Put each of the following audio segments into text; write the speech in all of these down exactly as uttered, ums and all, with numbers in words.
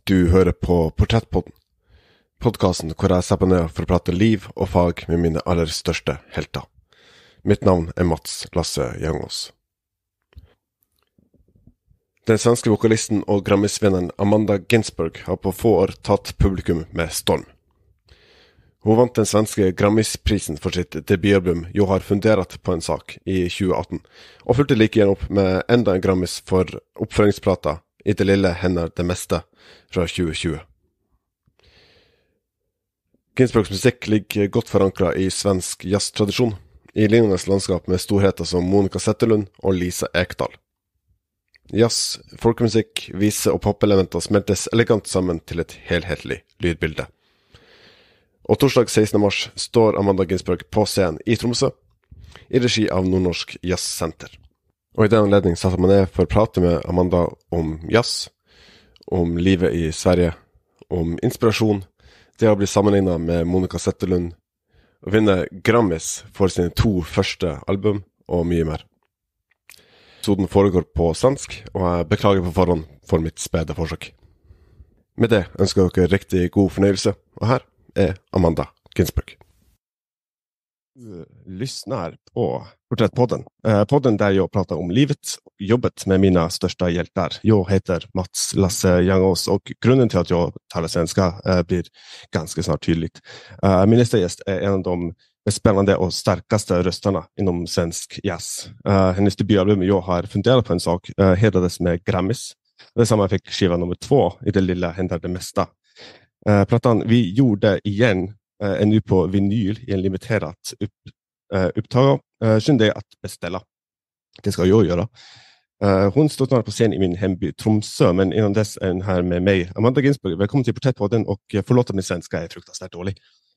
Du hører på Portrettpodden, podcasten hvor jeg ser på ned for å prate liv og fag med mine aller største helter. Mitt navn er Mats Lasse Jangås. Den svenske vokalisten og Grammisvinneren Amanda Ginsberg har på få år tatt publikum med storm. Hun vant den svenske Grammisprisen for sitt debutalbum «Jag har funderat på en sak» i tjue atten, og fulgte like igjen opp med enda en Grammis for oppføringsplata «I det lille hender det meste» fra tjue tjue. Ginsbergs musikk ligger godt forankret i svensk jazztradisjon, i lignende landskap med storheter som Monica Zetterlund og Lisa Ekdahl. Jazz, folkemusikk, vise og popelementer smeltes elegant sammen til et helhetlig lydbilde. Og torsdag sekstende mars står Amanda Ginsberg på scenen i Tromsø, i regi av Nordnorsk Jazzcenter. Og i den anledning satte man ned for å prate med Amanda om jazz, om livet i Sverige, om inspirasjon, det å bli sammenlignet med Monica Zetterlund, og vinne Grammis for sine to første album, og mye mer. Episoden foregår på svensk, og jeg beklager på forhånd for mitt spede forsøk. Med det ønsker jeg dere riktig god fornøyelse, og her är Amanda Ginsberg. Du lyssnar på Porträttpodden. Eh, podden där jag pratar om livet och jobbet med mina största hjältar. Jag heter Mats Lasse Jangås och grunden till att jag talar svenska eh, blir ganska snart tydligt. Eh, min nästa gäst är en av de mest spännande och starkaste rösterna inom svensk jazz. Eh, hennes debutalbum Jag har funderat på en sak eh, hedrades med Grammis. Detsamma fick skiva nummer två I det lilla händer det mesta. Uh, plattan vi gjorde igen uh, är nu på vinyl i en limiterat upp, uh, upptag. Uh, Skynd dig att beställa. Det ska jag göra. Uh, hon står snart på scen i min hemby Tromsø, men innan dess är hon här med mig. Amanda Ginsberg, välkommen till Porträttpodden och förlåt att min svenska är fruktansvärt dålig.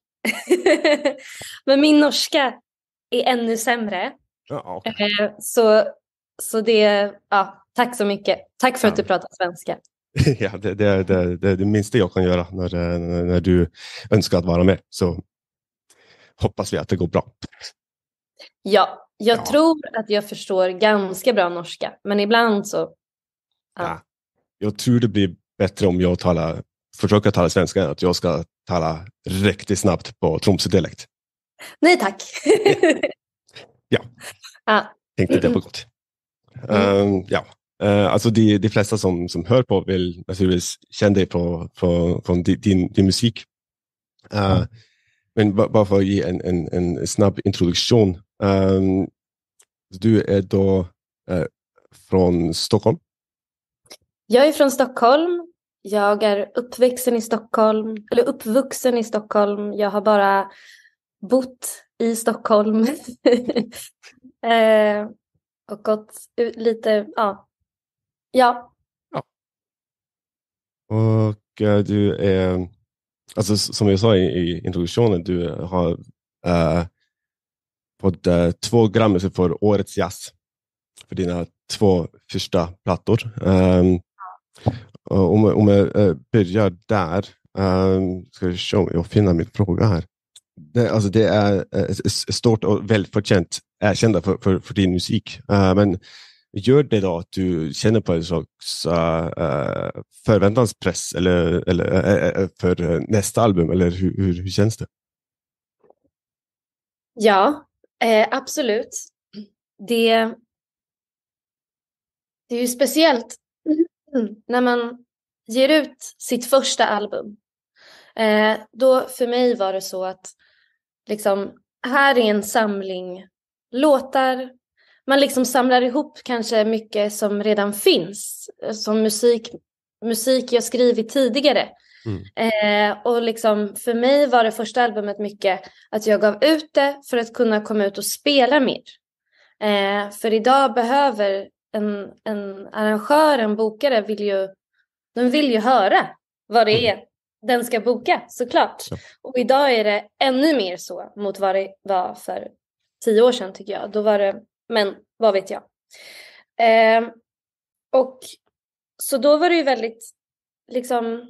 Men min norska är ännu sämre. Ja, okay. uh, så, så det, ja, tack så mycket. Tack för ja. Att du pratar svenska. Ja, det, det, det, det är det minsta jag kan göra när, när du önskar att vara med. Så hoppas vi att det går bra. Ja, jag ja. tror att jag förstår ganska bra norska. Men ibland så... Ja. Ja, jag tror det blir bättre om jag talar, försöker tala svenska än att jag ska tala riktigt snabbt på Tromsø-dialekt. Nej, tack. Ja, ja. Tänkte det var gott. Mm. Um, ja. Uh, alltså de, de flesta som, som hör på vill naturligtvis känna dig på, på, från din, din, din musik. Uh, mm. Men b- bara för att ge en, en, en snabb introduktion. Um, du är då uh, från Stockholm? Jag är från Stockholm. Jag är uppvuxen i Stockholm. Eller uppvuxen i Stockholm. Jag har bara bott i Stockholm. uh, och gått lite... Ja. Ja. ja. Och uh, du är, alltså som jag sa i, i introduktionen, du har uh, fått uh, två Grammis för årets jazz för dina två första plattor. Um, om, om jag uh, börjar där, um, ska vi se om jag finner min fråga här. Det, alltså det är uh, stort och väldigt förtjänt erkända för, för, för din musik, uh, men gör det då att du känner på en slags uh, förväntanspress eller, eller uh, för nästa album, eller hur, hur, hur känns det? Ja, eh, absolut. Det, det är ju speciellt när man ger ut sitt första album. Eh, då för mig var det så att liksom, här är en samling låtar. Man liksom samlar ihop kanske mycket som redan finns. Som musik, musik jag skrivit tidigare. Mm. Eh, och liksom för mig var det första albumet mycket att jag gav ut det för att kunna komma ut och spela mer. Eh, för idag behöver en, en arrangör, en bokare, vill ju, de vill ju höra vad det är den ska boka, såklart. Ja. Och idag är det ännu mer så mot vad det var för tio år sedan, tycker jag. Då var det, men vad vet jag. Eh, och så då var det ju väldigt liksom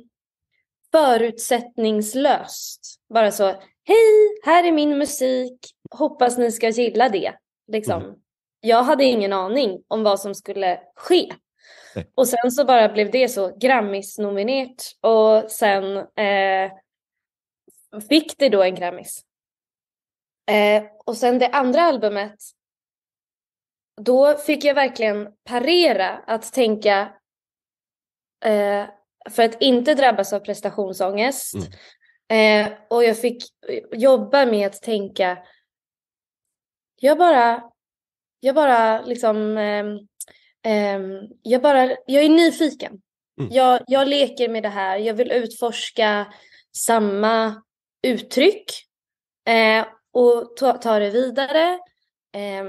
förutsättningslöst. Bara så, hej, här är min musik. Hoppas ni ska gilla det. Liksom. Mm. Jag hade ingen aning om vad som skulle ske. Och sen så bara blev det så Grammis-nominerat. Och sen eh, fick det då en Grammis. Eh, och sen det andra albumet, då fick jag verkligen parera att tänka, eh, för att inte drabbas av prestationsångest. Mm. Eh, och jag fick jobba med att tänka, jag bara, jag bara liksom, eh, eh, jag bara, jag är nyfiken. Mm. Jag, jag leker med det här, jag vill utforska samma uttryck eh, och ta, ta det vidare. Eh,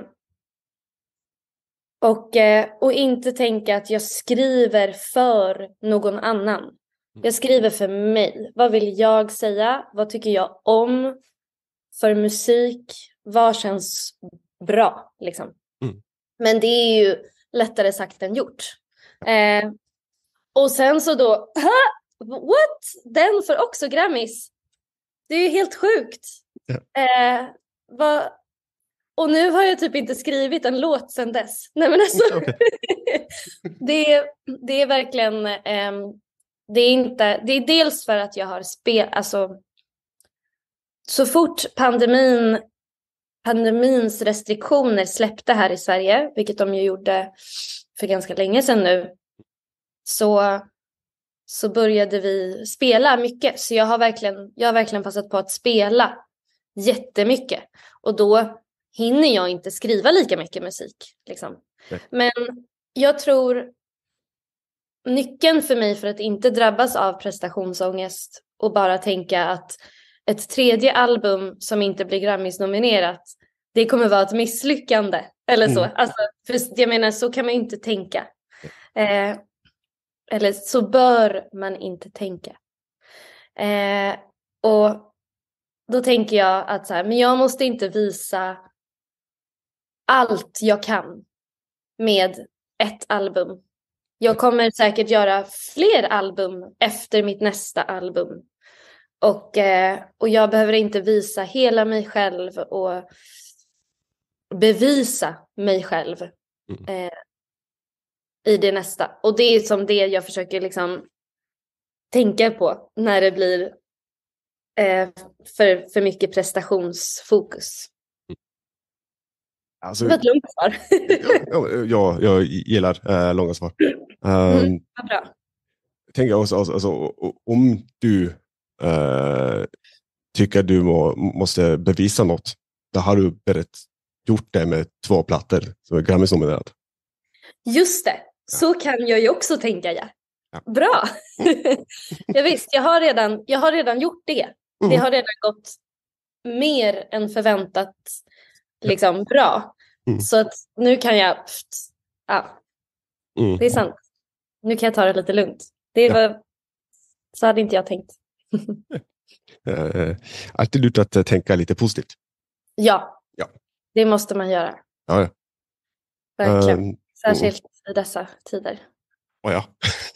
och, eh, och inte tänka att jag skriver för någon annan. Jag skriver för mig. Vad vill jag säga? Vad tycker jag om för musik? Vad känns bra? Liksom. Mm. Men det är ju lättare sagt än gjort. Eh, och sen så då... What? Den får också Grammis. Det är ju helt sjukt. Yeah. Eh, vad... Och nu har jag typ inte skrivit en låt sedan dess. Nej, men alltså... Okay. det, det är verkligen... Eh, Det är inte, det är dels för att jag har spel, alltså så fort pandemin, pandemins restriktioner släppte här i Sverige, vilket de ju gjorde för ganska länge sedan nu, så, så började vi spela mycket. Så jag har verkligen, jag har verkligen passat på att spela jättemycket. Och då hinner jag inte skriva lika mycket musik. Liksom. Okay. Men jag tror... Nyckeln för mig för att inte drabbas av prestationsångest och bara tänka att ett tredje album som inte blir Grammis-nominerat, det kommer vara ett misslyckande. Eller så. Mm. Alltså, för jag menar, så kan man inte tänka. Eh, eller så bör man inte tänka. Eh, och då tänker jag att så här, men jag måste inte visa allt jag kan med ett album. Jag kommer säkert göra fler album efter mitt nästa album. Och, eh, och jag behöver inte visa hela mig själv och bevisa mig själv eh, i det nästa. Och det är som det jag försöker liksom tänka på när det blir eh, för, för mycket prestationsfokus. Alltså, det var ett långt svar. ja, ja, jag gillar äh, långa svar. Um, mm, vad bra. Tänker jag också, alltså, alltså, om du äh, tycker du må, måste bevisa något, då har du berätt gjort det med två plattor som är Grammis-nominerad. Just det, så ja. Kan jag ju också tänka, ja. ja. Bra. Jag visst, jag har redan, jag har redan gjort det. Mm. Det har redan gått mer än förväntat liksom bra. Mm. Så att nu kan jag ja. Mm. Det är sant. Nu kan jag ta det lite lugnt. Det var ja. Så hade inte jag tänkt. uh, alltid lurt att tänka lite positivt. Ja. Ja. Det måste man göra. Ja, ja. Verkligen. Um, Särskilt uh. i dessa tider. Oh, ja.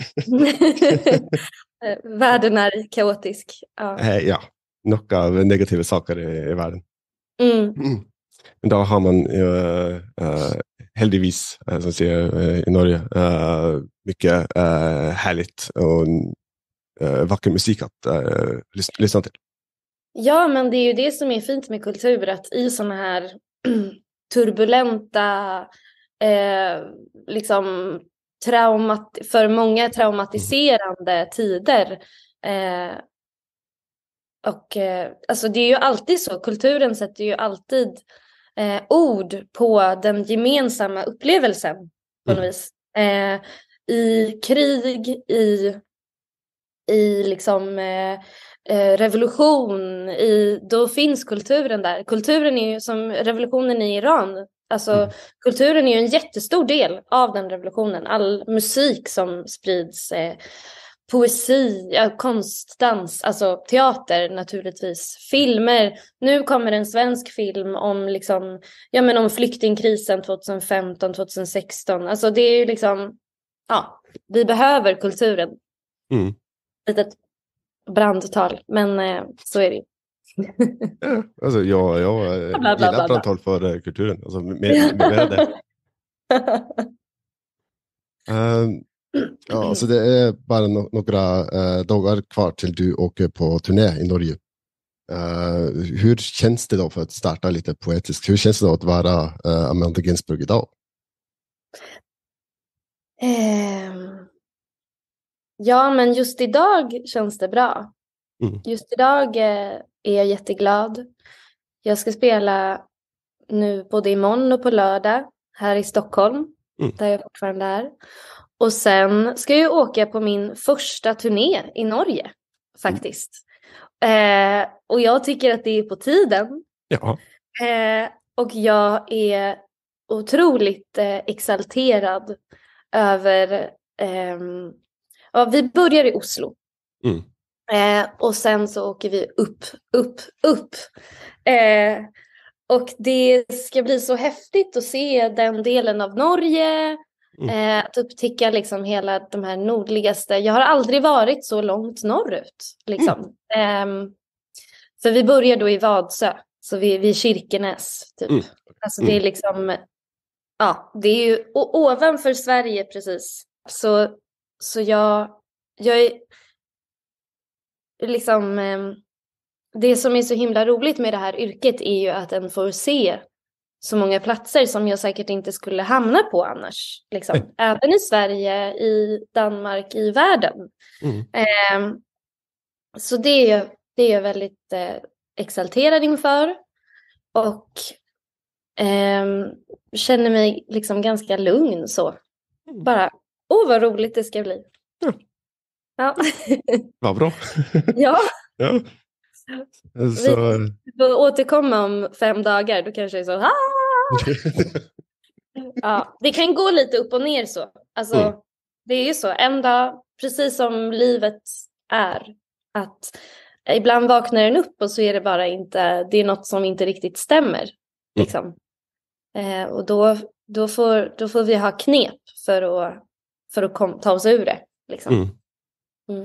Världen är kaotisk. Ja. Uh, ja. Några av negativa saker i, i världen. Mm. Mm. Men då har man uh, uh, heldigvis, uh, som säger uh, i Norge, uh, mycket uh, härligt och uh, vacker musik att uh, lys- lyssna till. Ja, men det är ju det som är fint med kultur, att i såna här turbulenta, eh, liksom traumat- för många traumatiserande mm. tider. Eh, och eh, alltså det är ju alltid så, kulturen sätter ju alltid Eh, ord på den gemensamma upplevelsen på något mm. vis. Eh, I krig, i, i liksom eh, eh, revolution, i, då finns kulturen där. Kulturen är ju som revolutionen i Iran. Alltså mm. kulturen är ju en jättestor del av den revolutionen. All musik som sprids, eh, poesi, ja, konst, dans, alltså teater naturligtvis, filmer. Nu kommer en svensk film om liksom, ja men om flyktingkrisen tjugohundrafemton tjugohundrasexton. Alltså det är ju liksom, ja, vi behöver kulturen. Mm. Litet brandtal, men eh, så är det ju. Ja, alltså jag, jag gillar brandtal för uh, kulturen. Alltså mer, mer det. uh, Ja, så det är bara no några eh, dagar kvar till du åker på turné i Norge. Uh, hur känns det då, för att starta lite poetiskt, hur känns det då att vara uh, Amanda Ginsberg idag? Um, ja, men just idag känns det bra. Mm. Just idag eh, är jag jätteglad. Jag ska spela nu både imorgon och på lördag här i Stockholm, Mm. där jag fortfarande är. Och sen ska jag åka på min första turné i Norge, faktiskt. Mm. Eh, och jag tycker att det är på tiden. Ja. Eh, och jag är otroligt eh, exalterad över... ehm, ja, vi börjar i Oslo. Mm. Eh, och sen så åker vi upp, upp, upp. Eh, och det ska bli så häftigt att se den delen av Norge. Mm. Eh, att upptäcka liksom hela de här nordligaste. Jag har aldrig varit så långt norrut. Liksom. Mm. Eh, för vi börjar då i Vadsö. Så vi, vi är Kirkenes typ. Mm. Alltså det är liksom... Ja, det är ju ovanför Sverige precis. Så, så jag, jag är... Liksom, det som är så himla roligt med det här yrket är ju att en får se så många platser som jag säkert inte skulle hamna på annars. Liksom. Mm. Även i Sverige, i Danmark, i världen. Mm. Eh, så det är, jag, det är jag väldigt eh, exalterad inför. Och eh, känner mig liksom ganska lugn så. Mm. Bara, åh vad roligt det ska bli. Ja. Ja. Vad bra. Ja. Ja. Så... Vi får återkomma om fem dagar. Då kanske det är så. Ja, det kan gå lite upp och ner så. Alltså, mm. Det är ju så. En dag, precis som livet är. Att ibland vaknar den upp och så är det bara inte. Det är något som inte riktigt stämmer. Liksom. Mm. Eh, och då, då, får, då får vi ha knep för att, för att kom, ta oss ur det. Liksom. Mm. Mm.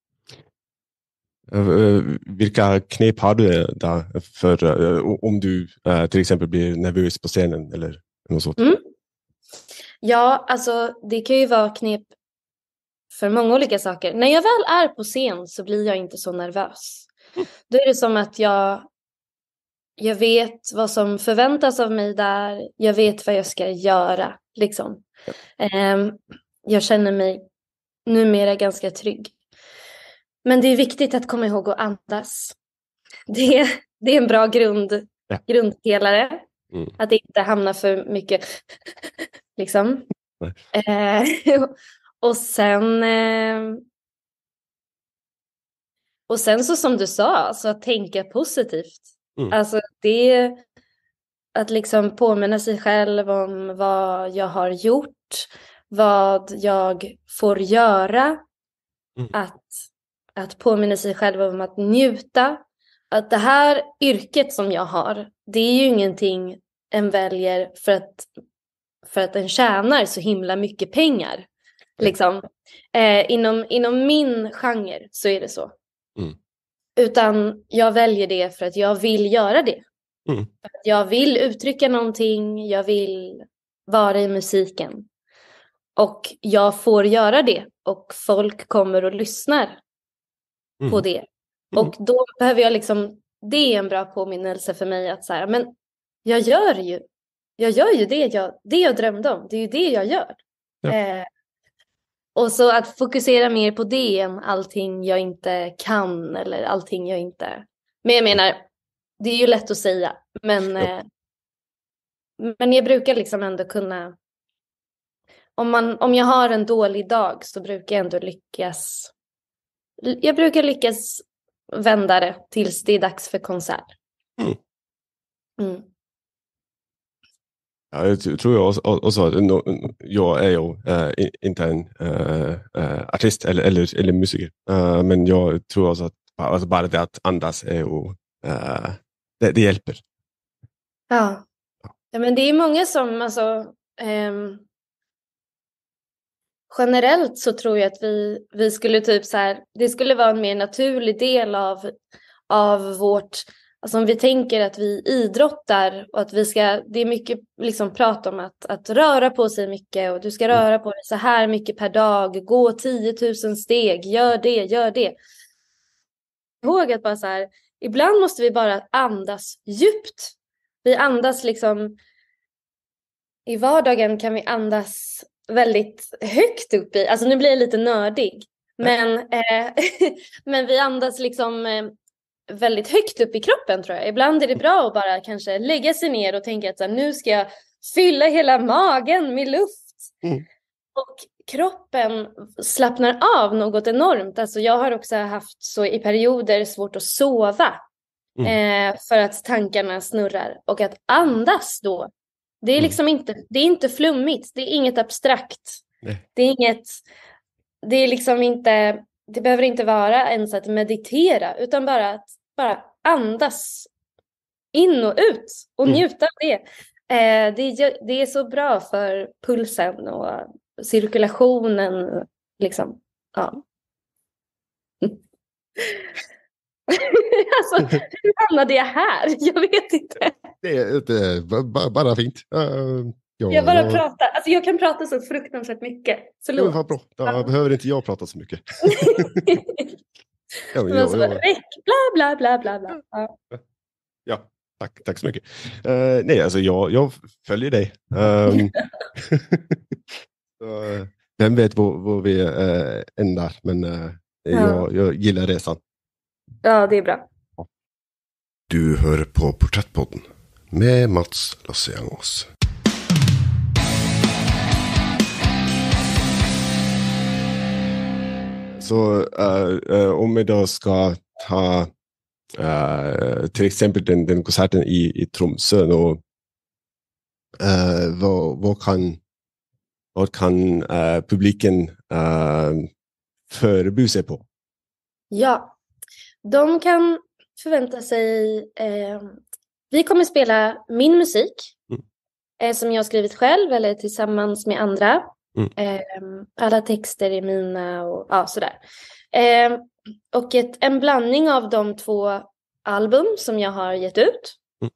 Vilka knep har du där för om du till exempel blir nervös på scenen eller något sånt? Mm. Ja, alltså det kan ju vara knep för många olika saker. När jag väl är på scen så blir jag inte så nervös. Mm. Då är det som att jag jag vet vad som förväntas av mig där. Jag vet vad jag ska göra liksom. Mm. Um, jag känner mig numera ganska trygg. Men det är viktigt att komma ihåg att andas. Det är, det är en bra grund, ja. grundpelare. Mm. Att inte hamna för mycket. liksom. Eh, och sen... Eh, och sen så som du sa, så att tänka positivt. Mm. Alltså det... Att liksom påminna sig själv om vad jag har gjort. Vad jag får göra. Mm. Att... Att påminna sig själv om att njuta. Att det här yrket som jag har. Det är ju ingenting en väljer för att, för att en tjänar så himla mycket pengar. Liksom. Eh, inom, inom min genre så är det så. Mm. Utan jag väljer det för att jag vill göra det. Mm. För att jag vill uttrycka någonting. Jag vill vara i musiken. Och jag får göra det. Och folk kommer och lyssnar. Mm. På det. Mm. Och då behöver jag liksom, det är en bra påminnelse för mig att så här, men jag gör ju, jag gör ju det jag, det jag drömde om, det är ju det jag gör. Ja. Eh, och så att fokusera mer på det än allting jag inte kan eller allting jag inte, men jag menar, det är ju lätt att säga, men, ja. eh, men jag brukar liksom ändå kunna, om, man, om jag har en dålig dag så brukar jag ändå lyckas. Jag brukar lyckas vända det tills det är dags för konsert. Mm. Mm. Ja, jag tror jag också att jag är ju äh, inte en äh, artist eller, eller, eller musiker. Äh, men jag tror också att alltså bara det att andas är ju, äh, det, det hjälper. Ja. Ja, men det är många som alltså, ähm, generellt så tror jag att vi, vi skulle typ så här, det skulle vara en mer naturlig del av, av vårt, alltså om vi tänker att vi idrottar och att vi ska, det är mycket liksom prat om att, att röra på sig mycket och du ska röra på dig så här mycket per dag, gå tio tusen steg, gör det, gör det. Ihåg att bara så här, ibland måste vi bara andas djupt. Vi andas liksom, i vardagen kan vi andas väldigt högt upp i, alltså nu blir jag lite nördig, men, eh, men vi andas liksom eh, väldigt högt upp i kroppen tror jag. Ibland är det bra att bara kanske lägga sig ner och tänka att så här, nu ska jag fylla hela magen med luft. Mm. Och kroppen slappnar av något enormt. Alltså jag har också haft så i perioder svårt att sova. Mm. Eh, för att tankarna snurrar. Och att andas då. Det är liksom mm. inte, det är inte flummigt. Det är inget abstrakt. Nej. Det är inget, det är liksom inte, det behöver inte vara ens att meditera. Utan bara att bara andas in och ut. Och mm. njuta av det. Eh, det, är, det är så bra för pulsen och cirkulationen. Liksom, ja. Alltså, hur hamnade jag här? Jag vet inte. Det är, det är bara, bara fint. Uh, ja, jag bara ja. pratar. Alltså jag kan prata så fruktansvärt mycket. Förlåt. Ja, vad bra. Då ja. behöver inte jag prata så mycket. ja, men, ja, så, ja. Räck, bla bla bla bla bla. Ja, ja tack, tack så mycket. Uh, nej, alltså jag, jag följer dig. Um, så, vem vet var, var vi uh, ändrar, men uh, ja. jag, jag gillar resan. Ja, det är bra. Du hör på Porträttpodden med Mats Lasse-Jangås. Så uh, uh, om vi då ska ta uh, till exempel den, den konserten i, i Tromsö då, uh, vad, vad kan, vad kan uh, publiken uh, förbereda sig på? Ja, de kan förvänta sig, eh, vi kommer spela min musik mm. eh, som jag har skrivit själv eller tillsammans med andra. Mm. Eh, alla texter är mina och ja, sådär. Eh, och ett, en blandning av de två album som jag har gett ut. Mm.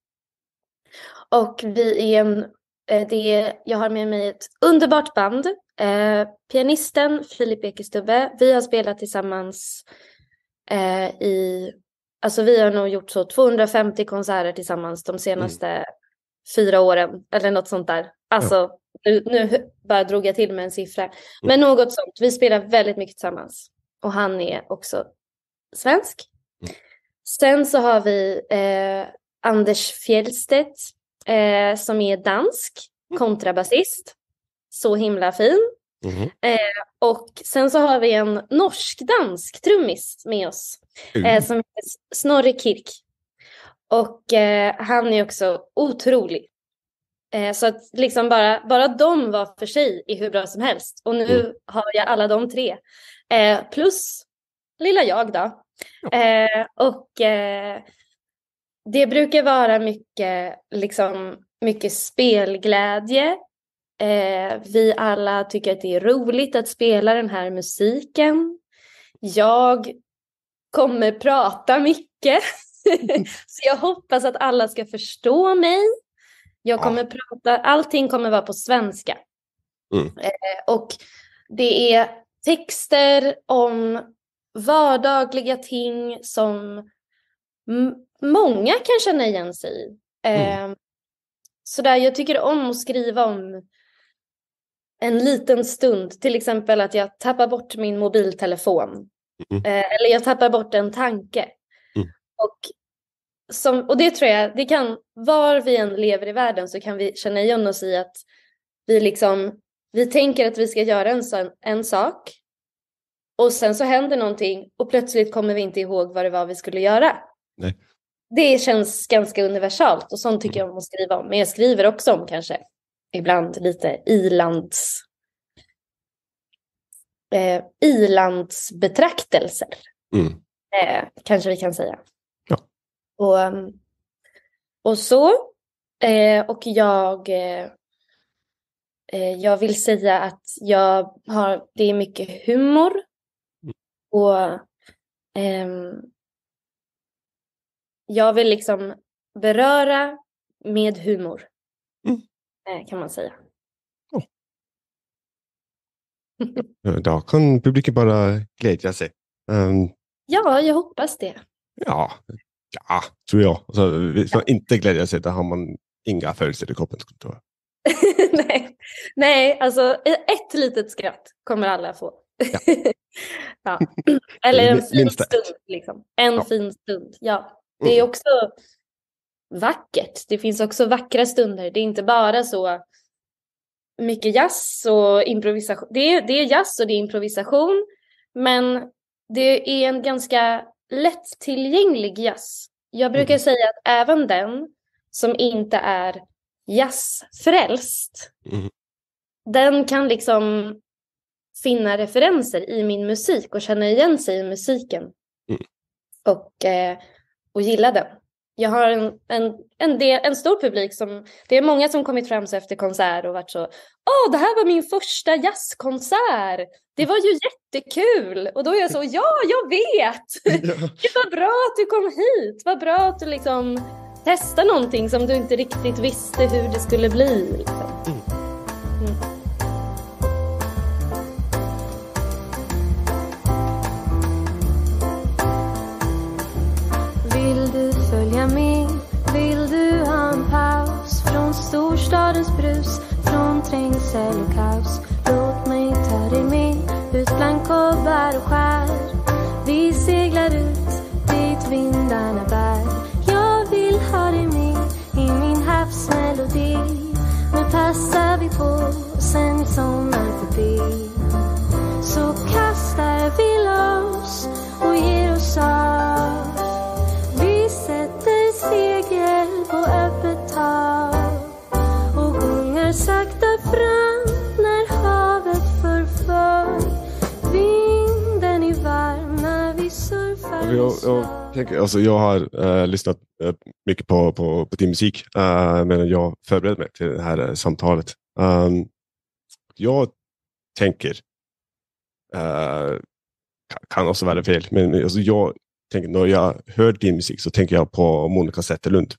Och vi är en, eh, det är, jag har med mig ett underbart band. Eh, pianisten Filip Ekestubbe, vi har spelat tillsammans eh, i, alltså vi har nog gjort så tvåhundrafemtio konserter tillsammans de senaste mm. fyra åren eller något sånt där. Alltså ja. nu, nu bara drog jag till med en siffra. Mm. Men något sånt, vi spelar väldigt mycket tillsammans. Och han är också svensk. Mm. Sen så har vi eh, Anders Fjellstedt eh, som är dansk kontrabasist. Så himla fin. Mm. Eh, och sen så har vi en norsk-dansk trummis med oss. Mm. Eh, som heter Snorre Kirk. Och eh, han är också otrolig. Eh, så att liksom bara, bara de var för sig är hur bra som helst. Och nu mm. har jag alla de tre. Eh, plus lilla jag då. Eh, och eh, det brukar vara mycket, liksom, mycket spelglädje. Eh, vi alla tycker att det är roligt att spela den här musiken. Jag kommer prata mycket. Så jag hoppas att alla ska förstå mig. Jag kommer ja. prata, allting kommer vara på svenska. Mm. Eh, och det är texter om vardagliga ting som m- många kan känna igen sig i. Eh, mm. Så där, jag tycker om att skriva om en liten stund. Till exempel att jag tappar bort min mobiltelefon. Mm. Eh, eller jag tappar bort en tanke. Mm. Och, som, och det tror jag, det kan, var vi än lever i världen så kan vi känna igen oss i att vi liksom, vi tänker att vi ska göra en, en sak. Och sen så händer någonting och plötsligt kommer vi inte ihåg vad det var vi skulle göra. Nej. Det känns ganska universalt och sånt tycker jag om att skriva om. Men jag skriver också om kanske ibland lite ilands eh, ilandsbetraktelser. Mm. Eh, kanske vi kan säga. Ja. Och, och så. Eh, och jag eh, jag vill säga att jag har, det är mycket humor. Mm. Och eh, jag vill liksom beröra med humor. Mm. Kan man säga. Oh. Då kan publiken bara glädja sig. Um, ja, jag hoppas det. Ja, ja tror jag. Alltså, hvis man inte glädjer sig, då har man inga födelser i kroppen. nej. nej, alltså ett litet skratt kommer alla få. Ja. ja. Eller en fin Minsta stund. ett. Liksom. En ja. fin stund, ja. Det är också vackert. Det finns också vackra stunder. Det är inte bara så mycket jazz och improvisation. Det är, det är jazz och det är improvisation. Men det är en ganska lättillgänglig jazz. Jag brukar mm. säga att även den som inte är jazzfrälst, mm. den kan liksom finna referenser i min musik och känna igen sig i musiken. Mm. Och, eh, och gilla den. Jag har en, en, en, del, en stor publik som, det är många som kommit fram så efter konsert och varit så, åh, det här var min första jazzkonsert. Det var ju jättekul. Och då är jag så, ja, jag vet. Ja. Det var bra att du kom hit. Vad bra att du liksom testade någonting som du inte riktigt visste hur det skulle bli. Liksom. Mm. Mm. Med. Vill du ha en paus från storstadens brus, från trängsel och kaos? Låt mig ta dig med ut bland kobbar och skär. Vi seglar ut dit vindarna bär. Jag vill ha dig med i min havsmelodi. Nu passar vi på, sen sommar förbi. Så kastar vi loss och ger oss av. Sätter segel på öppet hav och gungar sakta fram när havet förför. Vinden är varm när vi surfar. Jag, jag, tänker, alltså jag har äh, lyssnat äh, mycket på, på, på din musik äh, medan jag förberedde mig till det här äh, samtalet. Um, jag tänker äh, kan också vara fel, men alltså jag tänker, när jag hör din musik så tänker jag på Monica Zetterlund.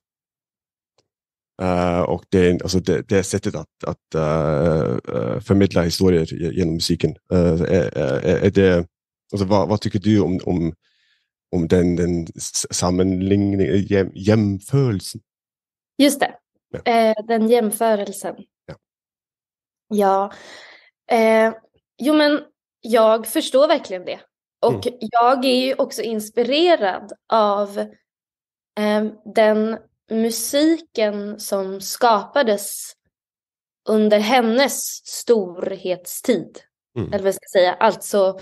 Uh, och det, alltså det, det sättet att, att uh, förmedla historier genom musiken. Uh, är, är, är det, alltså vad, vad tycker du om, om, om den, den sammanläggningen, jäm, jämförelsen? Just det, ja. eh, den jämförelsen. Ja, ja. Eh, jo men jag förstår verkligen det. Och mm. jag är ju också inspirerad av eh, den musiken som skapades under hennes storhetstid. Mm. Eller vad ska jag säga, alltså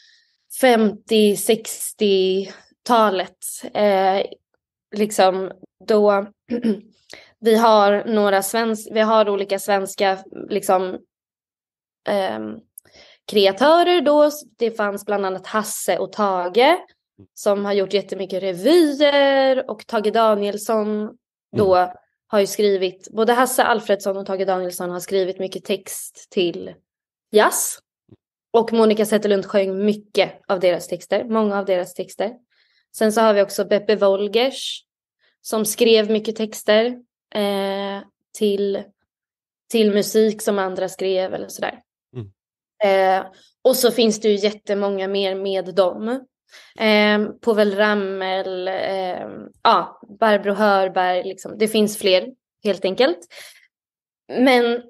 femtio sextio-talet. Eh, liksom då vi har några svensk, vi har olika svenska liksom eh, kreatörer då. Det fanns bland annat Hasse och Tage som har gjort jättemycket revyer, och Tage Danielsson då mm. har ju skrivit, både Hasse Alfredsson och Tage Danielsson har skrivit mycket text till jazz, och Monica Zetterlund sjöng mycket av deras texter, många av deras texter. Sen så har vi också Beppe Wolgers som skrev mycket texter eh, till, till musik som andra skrev eller sådär. Eh, och så finns det ju jättemånga mer med dem. Eh, Povel Ramel, eh, ja, Barbro Hörberg, liksom. Det finns fler helt enkelt. Men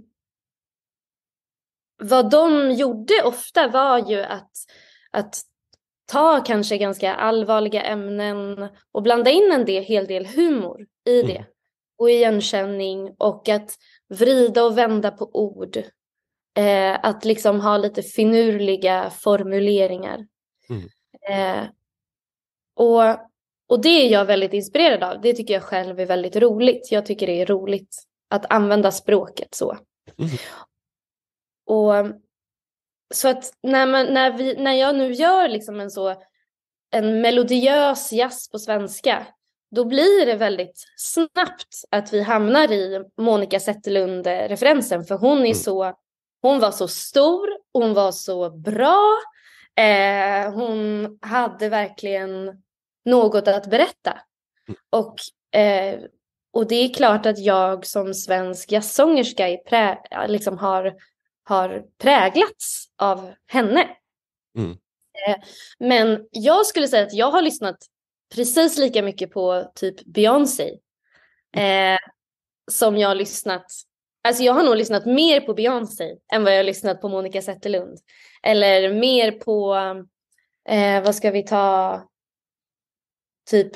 vad de gjorde ofta var ju att, att ta kanske ganska allvarliga ämnen och blanda in en del, hel del humor i det. Mm. Och igenkänning, och att vrida och vända på ord. Eh, att liksom ha lite finurliga formuleringar. Mm. Eh, och, och det är jag väldigt inspirerad av. Det tycker jag själv är väldigt roligt. Jag tycker det är roligt att använda språket så. Mm. Och så att när, man, när, vi, när jag nu gör liksom en så en melodiös jazz på svenska, då blir det väldigt snabbt att vi hamnar i Monica Zetterlund-referensen. För hon är mm. så Hon var så stor, hon var så bra, eh, hon hade verkligen något att berätta. Och, eh, och det är klart att jag som svensk jazzsångerska är prä- liksom har, har präglats av henne. Mm. Eh, men jag skulle säga att jag har lyssnat precis lika mycket på typ Beyoncé eh, som jag har lyssnat. Alltså jag har nog lyssnat mer på Beyoncé än vad jag har lyssnat på Monica Zetterlund. Eller mer på, eh, vad ska vi ta, typ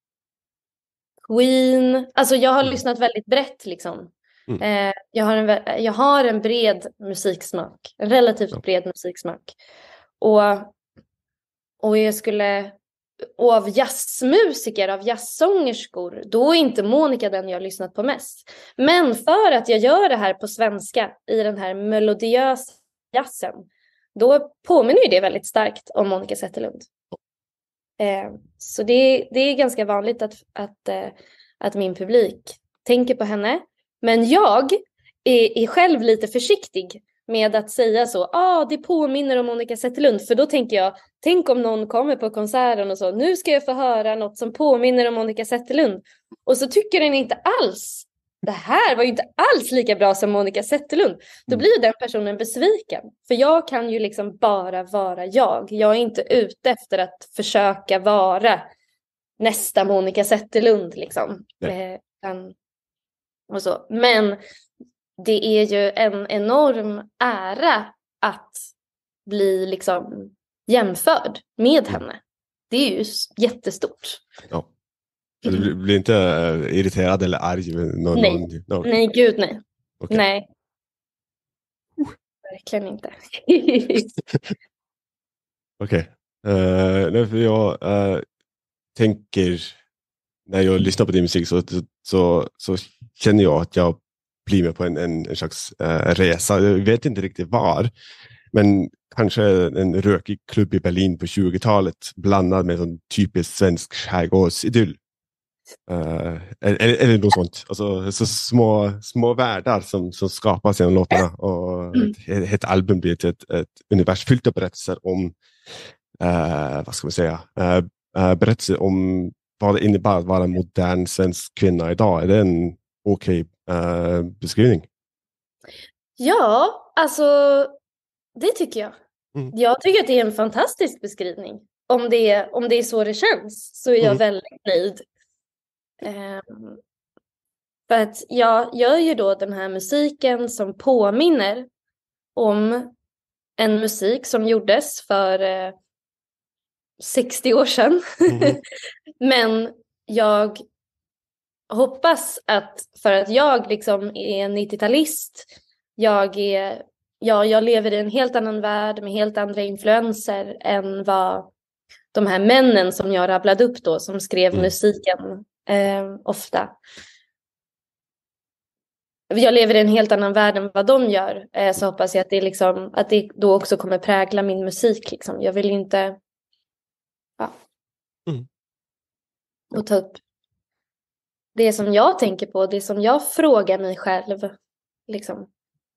Queen. Alltså jag har Mm. lyssnat väldigt brett liksom. Mm. Eh, jag, har en, jag har en bred musiksmak. En relativt Ja. bred musiksmak. Och, och jag skulle... Och av jazzmusiker, av jazzsångerskor, då är inte Monica den jag har lyssnat på mest. Men för att jag gör det här på svenska, i den här melodiösa jazzen, då påminner ju det väldigt starkt om Monica Zetterlund. Eh, så det, det är ganska vanligt att, att, eh, att min publik tänker på henne. Men jag är, är själv lite försiktig med att säga så, ja ah, det påminner om Monica Zetterlund. För då tänker jag, tänk om någon kommer på konserten och så, nu ska jag få höra något som påminner om Monica Zetterlund. Och så tycker den inte alls, det här var ju inte alls lika bra som Monica Zetterlund. Då blir den personen besviken. För jag kan ju liksom bara vara jag. Jag är inte ute efter att försöka vara nästa Monica Zetterlund liksom. Eh, och så. Men det är ju en enorm ära att bli liksom jämförd med henne. Det är ju jättestort. Ja. Du blir, blir inte uh, irriterad eller arg? Någon, nej. Någon, någon... nej, gud nej. Okay. Nej. Verkligen inte. Okej. Okay. Uh, jag uh, tänker, när jag lyssnar på din musik så, så, så känner jag att jag blir med på en, en, en slags uh, resa. Jag vet inte riktigt var, men kanske en rökig klubb i Berlin på tjugotalet blandad med en typisk svensk skärgårdsidyll. Uh, eller, eller något sånt. Alltså, så små, små världar som, som skapas genom låtarna. Och ett, ett album blir ett, ett, ett univers fyllt av berättelser om uh, vad ska man säga uh, uh, berättelser om vad det innebär att vara en modern svensk kvinna idag. Är det en okej okay, uh, beskrivning? Ja, alltså det tycker jag. Mm. Jag tycker att det är en fantastisk beskrivning. Om det är, om det är så det känns så är jag mm. väldigt nöjd. Um, för att jag gör ju då den här musiken som påminner om en musik som gjordes för uh, sextio år sedan. Mm. Men jag hoppas att, för att jag liksom är en nittiotalist, jag är ja, jag lever i en helt annan värld med helt andra influenser än vad de här männen som jag rabblade upp då, som skrev mm. musiken eh, ofta. Jag lever i en helt annan värld än vad de gör, eh, så hoppas jag att det, liksom, att det då också kommer prägla min musik. Liksom. Jag vill inte ja, mm. och ta upp det som jag tänker på, det som jag frågar mig själv liksom,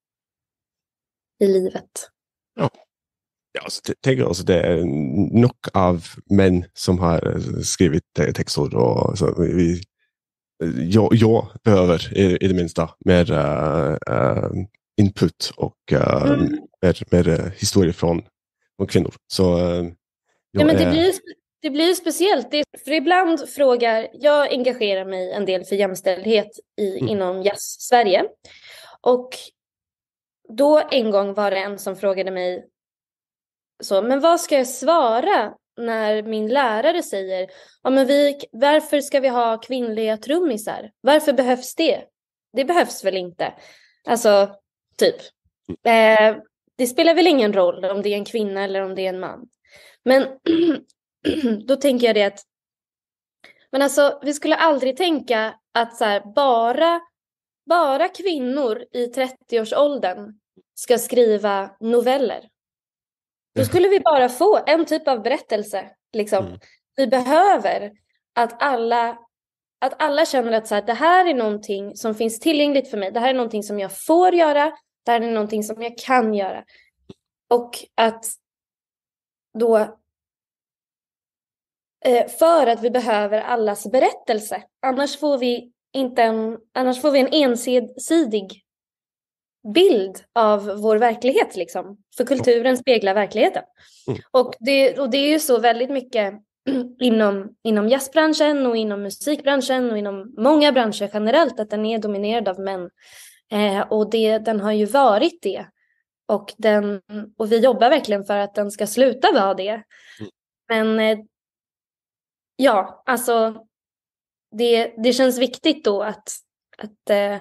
i livet. Ja. Ja, alltså, tänk alltså det är nog av män som har skrivit texter och så vi jag, jag behöver i, i det minsta mer uh, uh, input och uh, mm. mer, mer historier från, från kvinnor. Så uh, ja, men det är... blir det blir speciellt. Det, för ibland frågar jag engagerar mig en del för jämställdhet i mm. inom jazz Sverige. Och då en gång var det en som frågade mig så, men vad ska jag svara när min lärare säger, ja men vi, varför ska vi ha kvinnliga trummisar? Varför behövs det? Det behövs väl inte? Alltså, typ. Eh, det spelar väl ingen roll om det är en kvinna eller om det är en man. Men då tänker jag det att, men alltså, vi skulle aldrig tänka att så här, bara, bara kvinnor i trettioårsåldern ska skriva noveller. Då skulle vi bara få en typ av berättelse. Liksom. Mm. Vi behöver att alla, att alla känner att så här, det här är någonting som finns tillgängligt för mig. Det här är någonting som jag får göra. Det här är någonting som jag kan göra. Och att då Eh, för att vi behöver allas berättelse. Annars får vi inte en, annars får vi en ensidig bild av vår verklighet liksom. För kulturen speglar verkligheten. Mm. Och, det, och det är ju så väldigt mycket inom, inom jazzbranschen och inom musikbranschen och inom många branscher generellt att den är dominerad av män. Eh, och det, den har ju varit det. Och, den, och vi jobbar verkligen för att den ska sluta vara det. Mm. Men eh, ja, alltså det, det känns viktigt då att, att eh,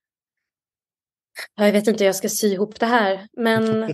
jag vet inte hur jag ska sy ihop det här, men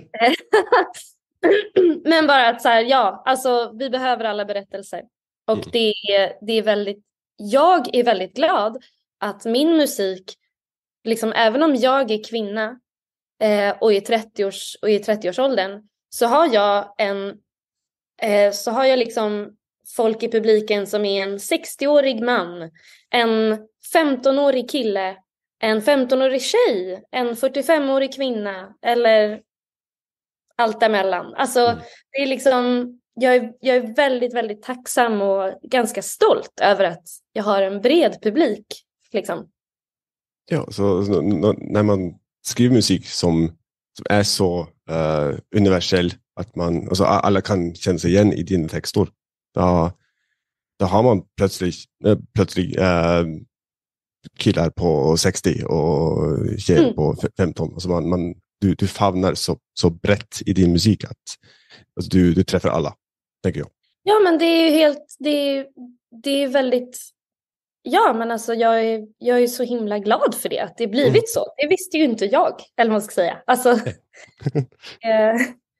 men bara att så här, ja, alltså vi behöver alla berättelser. Och mm. det, är, det är väldigt, jag är väldigt glad att min musik, liksom även om jag är kvinna eh, och i trettio-års, och i trettio-årsåldern, så har jag en, eh, så har jag liksom folk i publiken som är en sextio-årig man, en femton-årig kille, en femton-årig tjej, en fyrtiofem-årig kvinna eller allt däremellan. Alltså mm. det är liksom, jag är, jag är väldigt, väldigt tacksam och ganska stolt över att jag har en bred publik. Liksom. Ja, så, så när man skriver musik som, som är så uh, universell att man, alltså alla kan känna sig igen i dina texter, då, då har man plötsligt, äh, plötsligt äh, killar på sextio och tjejer mm. på femton. Alltså man, man, du, du favnar så, så brett i din musik att alltså du, du träffar alla, tänker jag. Ja, men det är ju helt, det är, det är väldigt, ja men alltså jag är, jag är så himla glad för det, att det blivit mm. så. Det visste ju inte jag, eller vad man ska säga. Alltså, eh,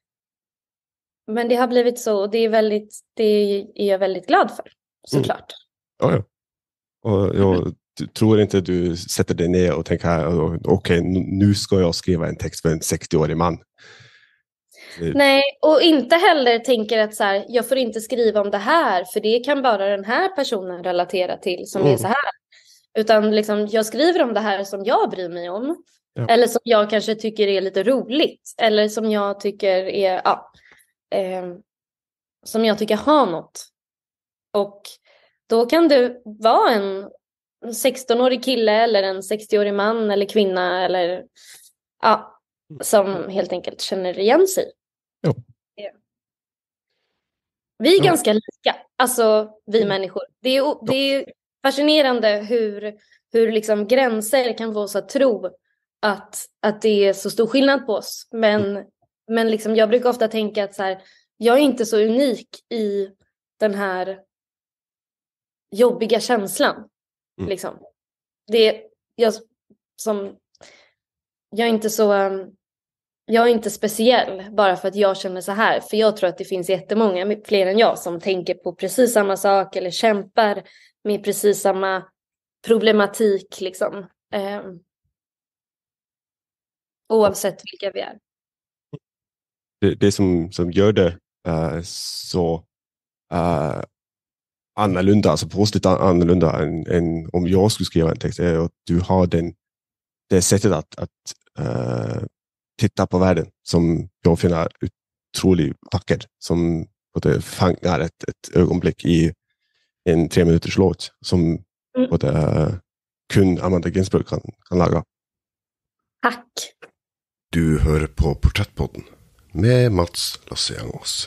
men det har blivit så och det är, väldigt, det är jag väldigt glad för, såklart. Mm. Ja, ja. Och jag mm. tror inte du sätter dig ner och tänker okej, okay, nu ska jag skriva en text för en sextio-årig man. Det... Nej, och inte heller tänker att så här, jag får inte skriva om det här för det kan bara den här personen relatera till som mm. är så här. Utan liksom, jag skriver om det här som jag bryr mig om. Ja. Eller som jag kanske tycker är lite roligt. Eller som jag tycker är, ja, eh, som jag tycker har något. Och då kan du vara en sexton-årig kille eller en sextio-årig man eller kvinna eller ja, som helt enkelt känner igen sig. Ja. Vi är ja. ganska lika, alltså vi människor. Det är, det är fascinerande hur, hur liksom gränser kan få oss att tro att, att det är så stor skillnad på oss. Men, mm. men liksom, jag brukar ofta tänka att så här, jag är inte så unik i den här jobbiga känslan. Mm. Liksom. Det är, jag, som, jag är inte så... Um, jag är inte speciell bara för att jag känner så här. För jag tror att det finns jättemånga, fler än jag, som tänker på precis samma sak eller kämpar med precis samma problematik. Liksom. Eh, oavsett vilka vi är. Det, det som, som gör det uh, så uh, annorlunda, alltså positivt annorlunda än, än om jag skulle skriva en text är att du har den, det sättet att, att uh, titta på världen som jag finner otroligt vacker, som både fångar ett, ett ögonblick i en tre minuters låt som mm. både uh, kun Amanda Ginsberg kan, kan laga. Tack! Du hör på Porträttpodden med Mats Lasse-Jangås.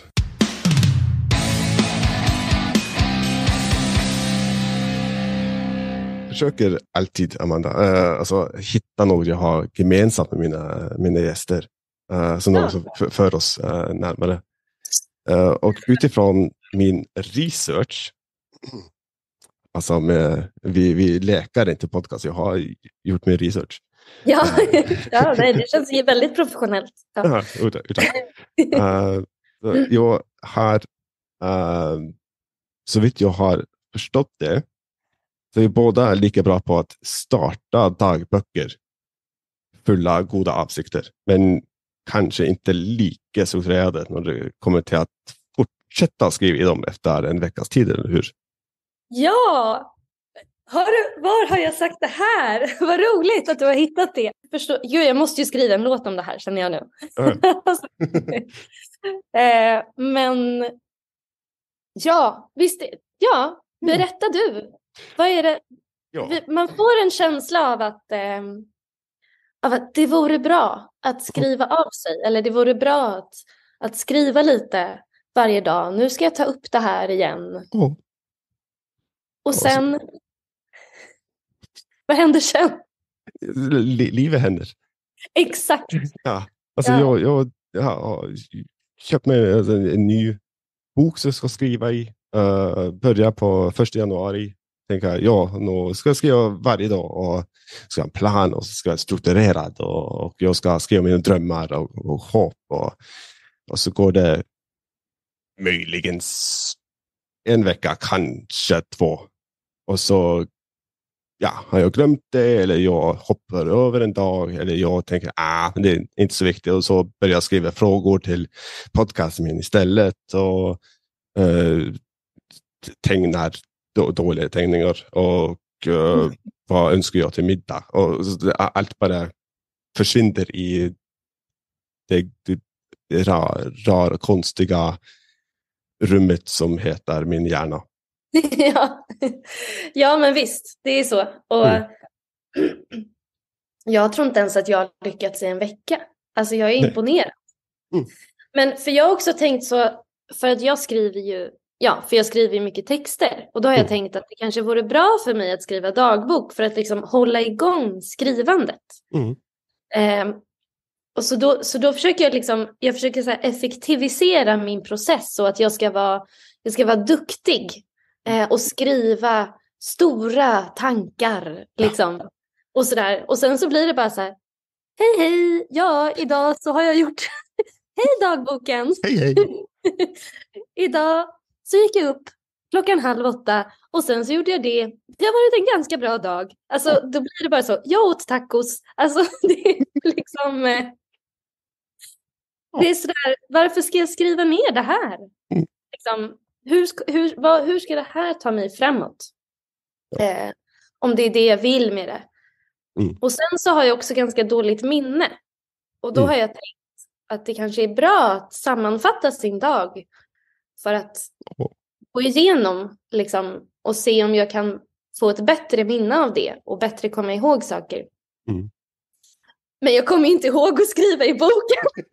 Jag försöker alltid, Amanda, uh, alltså, hitta något jag har gemensamt med mina, mina gäster. Uh, som något som för, för oss uh, närmare. Uh, och utifrån min research, alltså med, vi, vi läkar inte podcast, jag har gjort min research. Ja, ja nej, det känns ju väldigt professionellt. Ja. Ja, utan, utan. Uh, jag har, uh, så vitt jag har förstått det, så är båda lika bra på att starta dagböcker fulla goda avsikter. Men kanske inte lika strukturerade när det kommer till att fortsätta skriva i dem efter en veckas tid, eller hur? Ja! Har du, var har jag sagt det här? Vad roligt att du har hittat det. Förstå, Gud, jag måste ju skriva en låt om det här, känner jag nu. Mm. eh, men Ja, visst. Ja, berätta du. Vad är det? Ja. Man får en känsla av att, eh, av att det vore bra att skriva av sig. Eller det vore bra att, att skriva lite varje dag. Nu ska jag ta upp det här igen. Oh. Och sen... Vad händer sen? L- livet händer. Exakt. Ja, alltså Ja. jag, jag, jag har köpt mig en, en ny bok som jag ska skriva i. Uh, börja på första januari. Tänker jag, ja, nu ska jag skriva varje dag och ska ha en plan och så ska jag vara strukturerad och, och jag ska skriva mina drömmar och, och hopp och, och så går det möjligen en vecka, kanske två. Och så ja, har jag glömt det eller jag hoppar över en dag eller jag tänker ah, det är inte så viktigt och så börjar jag skriva frågor till podcasten min istället och uh, tegnar då, dåliga tegningar och uh, mm. vad önskar jag till middag och allt bara försvinner i det, det, det rara, rara, konstiga rummet som heter min hjärna. ja. ja, men visst, det är så. Och mm. jag tror inte ens att jag har lyckats i en vecka. Alltså jag är imponerad. Mm. Men för jag har också tänkt så, för att jag skriver ju, ja, för jag skriver ju mycket texter. Och då har jag mm. tänkt att det kanske vore bra för mig att skriva dagbok för att liksom hålla igång skrivandet. Mm. Eh, och så då, så då försöker jag liksom, jag försöker så här effektivisera min process så att jag ska vara, jag ska vara duktig. Eh, och skriva stora tankar liksom. Ja. Och sådär. Och sen så blir det bara så här. Hej hej, ja idag så har jag gjort hej dagboken. Hej hej. Idag så gick jag upp klockan halv åtta. Och sen så gjorde jag det. Det har varit en ganska bra dag. Alltså då blir det bara så. Jag åt tacos. Alltså det är liksom eh, det är sådär. Varför ska jag skriva ner det här? Mm. Liksom. Hur ska, hur, vad, hur ska det här ta mig framåt? Eh, om det är det jag vill med det. Mm. Och sen så har jag också ganska dåligt minne. Och då mm. har jag tänkt att det kanske är bra att sammanfatta sin dag. För att oh. gå igenom liksom, och se om jag kan få ett bättre minne av det. Och bättre komma ihåg saker. Mm. Men jag kommer inte ihåg att skriva i boken.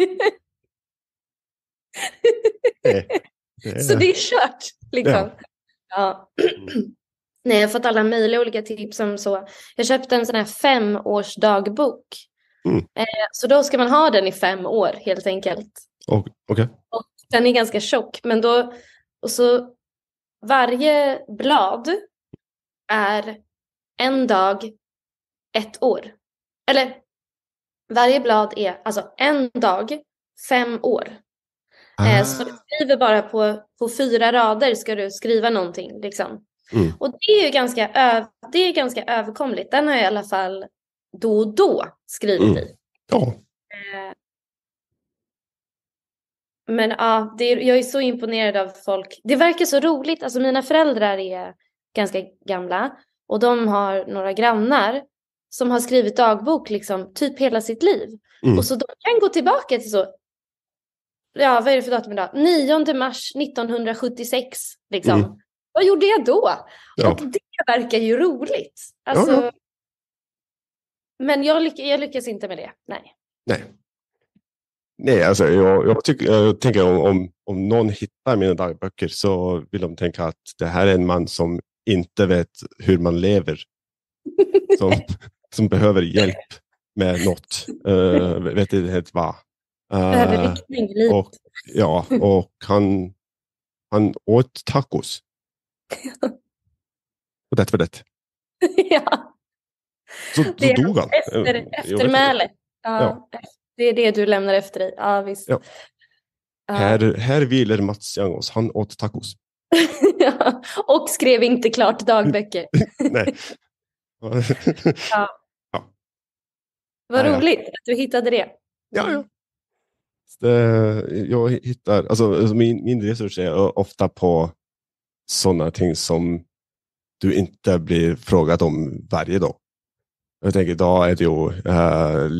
Nej. Det så det är kört liksom. Ja. Ja. Nej, jag har fått alla möjliga olika tips om så. Jag köpte en sån här femårs dagbok. Mm. Eh, så då ska man ha den i fem år helt enkelt. Oh, okay. Och den är ganska tjock. Men då, och så varje blad är en dag, ett år. Eller varje blad är alltså en dag, fem år. Ah. Så du skriver bara på, på fyra rader ska du skriva någonting liksom. Mm. Och det är ju ganska, öv, det är ganska överkomligt. Den har jag i alla fall då och då skrivit mm. i. Ja. Eh, men ja, det är, jag är så imponerad av folk. Det verkar så roligt. Alltså mina föräldrar är ganska gamla. Och de har några grannar som har skrivit dagbok liksom typ hela sitt liv. Mm. Och så de kan gå tillbaka till så. Ja, vad är det för datum idag? nionde mars nittonhundrasjuttiosex liksom. Mm. Vad gjorde jag då? Ja. Och det verkar ju roligt. Alltså, ja, ja. Men jag, lyck- jag lyckas inte med det. Nej. Nej. Nej, alltså jag, jag, tycker, jag tänker om, om, om någon hittar mina dagböcker så vill de tänka att det här är en man som inte vet hur man lever. Som, som behöver hjälp med något. Uh, vet inte helt vad. Uh, och, ja, och han, han åt tacos. Och det var det. Ja. Så, så det dog han. Efter, eftermälet. Ja, ja. Det är det du lämnar efter dig. Ja, visst. Ja. Ja. Här, här vilar Mats Jangås. Han åt tacos. Ja. Och skrev inte klart dagböcker. Nej. Ja. Ja. Vad ja, roligt ja. Att du hittade det. Ja, ja. Det, jag hittar, alltså min, min research är ofta på sådana ting som du inte blir frågad om varje dag. Jag tänker idag är det ju äh,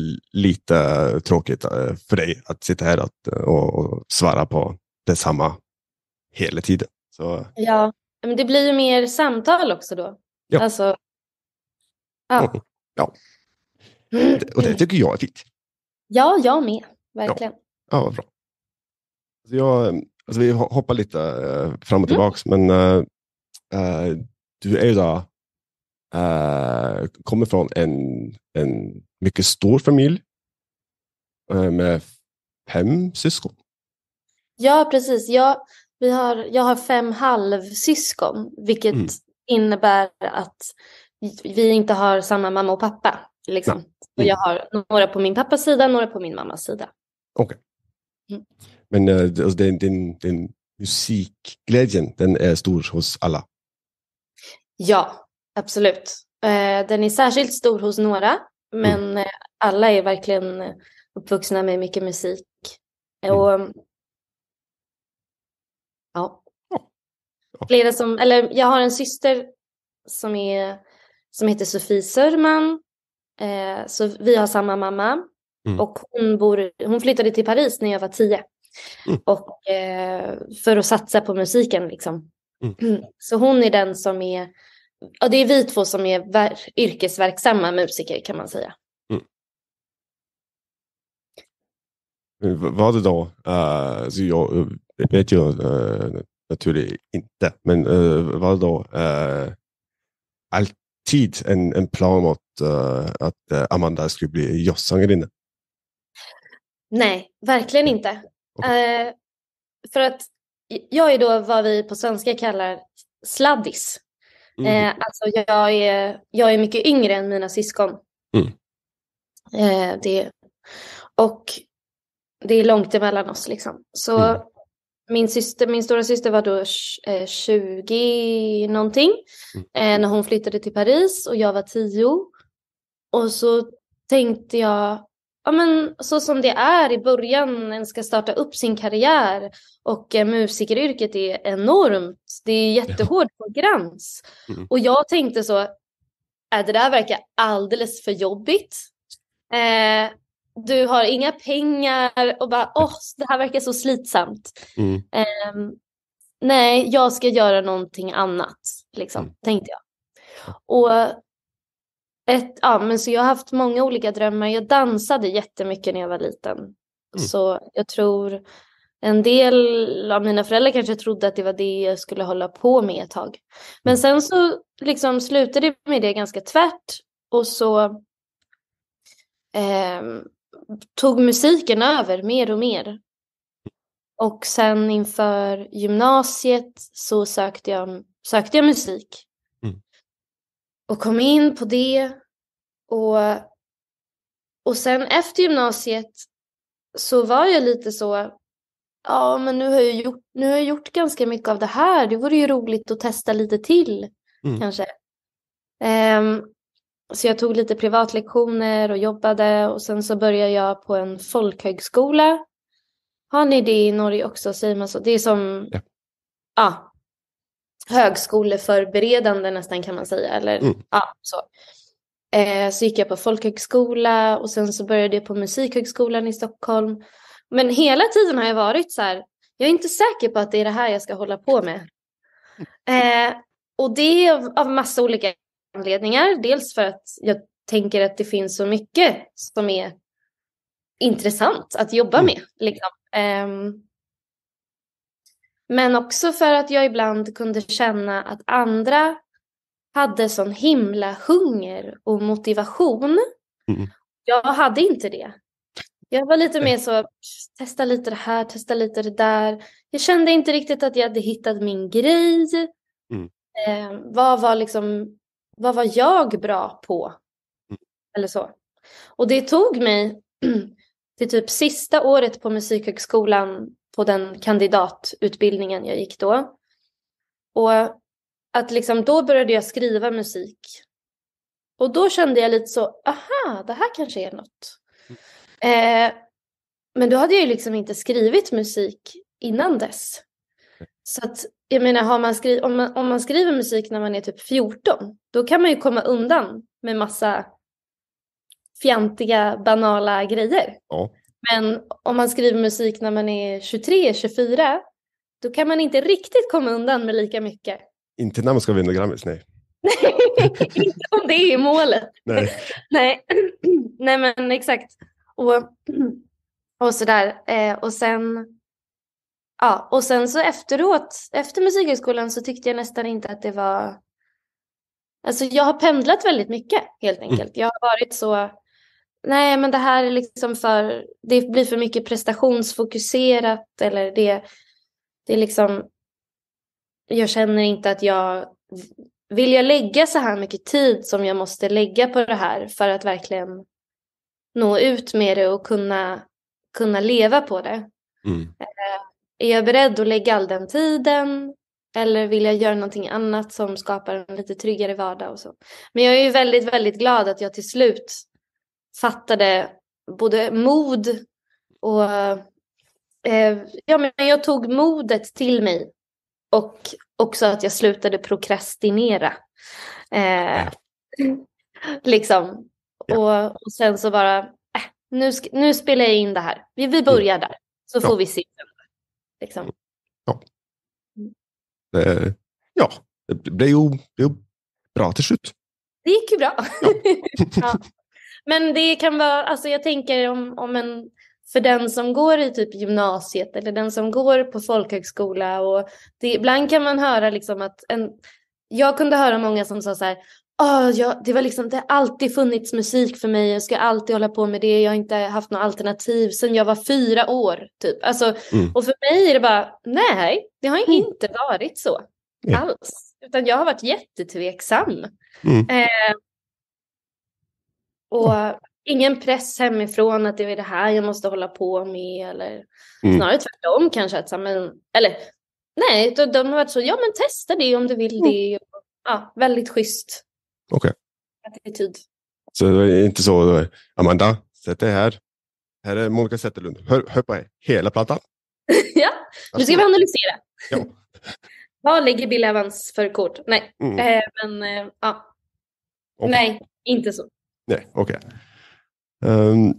lite tråkigt äh, för dig att sitta här att, och, och svara på detsamma hela tiden. Så... Ja, men det blir ju mer samtal också då. Ja. Alltså, ja. Mm. Ja. Och det tycker jag är fint. Ja, jag med. Verkligen. Ja, ja vad bra. Alltså jag, alltså vi hoppar lite uh, fram och tillbaks, mm. men uh, uh, du är ju då uh, kommer från en, en mycket stor familj uh, med fem syskon. Ja, precis. Jag, vi har, jag har fem halvsyskon, vilket mm. innebär att vi inte har samma mamma och pappa. Liksom. Mm. Och jag har några på min pappas sida, några på min mammas sida. Okej. Okay. Mm. Men uh, alltså, den, den, den musikglädjen, den är stor hos alla? Ja, absolut. Uh, den är särskilt stor hos några, men mm. uh, alla är verkligen uppvuxna med mycket musik. Mm. Och ja. Ja. Flera som, eller jag har en syster som är som heter Sofie Sörman. Eh, så vi har samma mamma. Mm. Och hon bor hon flyttade till Paris när jag var tio. Mm. Och eh, för att satsa på musiken liksom. Mm. Så hon är den som är, ja, det är vi två som är ver- yrkesverksamma musiker kan man säga. Mm. Var det då uh, så jag vet ju uh, naturligtvis inte, men uh, var det då uh, alltid en, en plan om att, uh, att uh, Amanda skulle bli jazzsångerinna? Nej, verkligen inte. Okay. Uh, för att jag är då vad vi på svenska kallar sladdis. Mm. Uh, alltså jag är, jag är mycket yngre än mina syskon. Mm. Uh, det, och det är långt emellan oss liksom. Så mm. min syster, min stora syster var då eh, tjugo någonting. Mm. Eh, när hon flyttade till Paris och jag var tio. Och så tänkte jag, ja men så som det är i början, en ska starta upp sin karriär. Och eh, musikeryrket är enormt. Det är jättehård konkurrens. Mm. Och jag tänkte så, äh, det där verkar alldeles för jobbigt. Eh, Du har inga pengar och bara, åh, det här verkar så slitsamt. Mm. Um, nej, jag ska göra någonting annat, liksom, mm. tänkte jag. Och ett, ja, men så jag har haft många olika drömmar. Jag dansade jättemycket när jag var liten. Mm. Så jag tror en del av mina föräldrar kanske trodde att det var det jag skulle hålla på med ett tag. Men sen så liksom slutade det med det ganska tvärt. Och så um, tog musiken över mer och mer. Och sen inför gymnasiet så sökte jag, sökte jag musik. Mm. Och kom in på det. Och, och sen efter gymnasiet så var jag lite så, ja men nu har jag gjort, nu har jag gjort ganska mycket av det här. Det vore ju roligt att testa lite till mm. kanske. Um, Så jag tog lite privatlektioner och jobbade. Och sen så började jag på en folkhögskola. Har ni det i Norge också? Säger man så? Det är som ja. Ja, högskoleförberedande nästan kan man säga. Eller, mm. ja, så. Eh, så gick jag på folkhögskola. Och sen så började jag på musikhögskolan i Stockholm. Men hela tiden har jag varit så här. Jag är inte säker på att det är det här jag ska hålla på med. Eh, och det är av, av massa olika anledningar. Dels för att jag tänker att det finns så mycket som är intressant att jobba mm. med. Liksom. Um, men också för att jag ibland kunde känna att andra hade sån himla hunger och motivation. Mm. Jag hade inte det. Jag var lite mer så, testa lite det här, testa lite det där. Jag kände inte riktigt att jag hade hittat min grej. Mm. Um, vad var liksom Vad var jag bra på? Mm. Eller så. Och det tog mig till typ sista året på musikhögskolan på den kandidatutbildningen jag gick då. Och att liksom då började jag skriva musik. Och då kände jag lite så, aha, det här kanske är något. Mm. Eh, men då hade jag ju liksom inte skrivit musik innan dess. Så att, jag menar, har man skri- om, man, om man skriver musik när man är typ fjorton, då kan man ju komma undan med massa fjantiga, banala grejer. Ja. Men om man skriver musik när man är tjugotre, tjugofyra, då kan man inte riktigt komma undan med lika mycket. Inte när man ska vinna Grammys, nej. Inte om det är målet. Nej. Nej. Nej, men exakt. Och, och sådär. Eh, och sen... Ja, och sen så efteråt, efter musikhögskolan så tyckte jag nästan inte att det var... Alltså jag har pendlat väldigt mycket, helt enkelt. Jag har varit så... Nej, men det här är liksom för... Det blir för mycket prestationsfokuserat. Eller det, det är liksom... Jag känner inte att jag... Vill jag lägga så här mycket tid som jag måste lägga på det här för att verkligen nå ut med det och kunna, kunna leva på det? Mm. Är jag beredd att lägga all den tiden? Eller vill jag göra någonting annat som skapar en lite tryggare vardag och så? Men jag är ju väldigt, väldigt glad att jag till slut fattade både mod och... Eh, ja, men jag tog modet till mig. Och också att jag slutade prokrastinera. Eh, liksom. Ja. Och, och sen så bara... Äh, nu, sk- nu spelar jag in det här. Vi, vi börjar där. Så Ja. får vi se. Liksom. Ja. Det, ja, det blev ju, det blev bra till slut. Det gick ju bra. Ja. Ja. Men det kan vara... Alltså jag tänker om, om en... För den som går i typ gymnasiet eller den som går på folkhögskola. Och det, ibland kan man höra liksom att... En, jag kunde höra många som sa så här... Oh, ja, det, var liksom, det har alltid funnits musik för mig. Jag ska alltid hålla på med det. Jag har inte haft något alternativ sedan jag var fyra år. Typ. Alltså, Mm. Och för mig är det bara... Nej, det har Mm. inte varit så. Ja. Alls. Utan jag har varit jättetveksam. Mm. Eh, och... Ingen press hemifrån att det är det här jag måste hålla på med. Eller Mm. snarare tvärtom kanske. Att, så, men, eller nej, de, de har varit så. Ja, men testa det om du vill det. Och, ja, väldigt schysst Okej. attityd. Så det är inte så, då, Amanda, sätt dig här. Här är Monica Zetterlund. Hör, hör på hela plattan. Ja, nu ska vi analysera. Ja. Vad lägger Bill Evans för kort? Nej, Mm. eh, men eh, ja. Okej. Nej, inte så. Nej, okej. Um,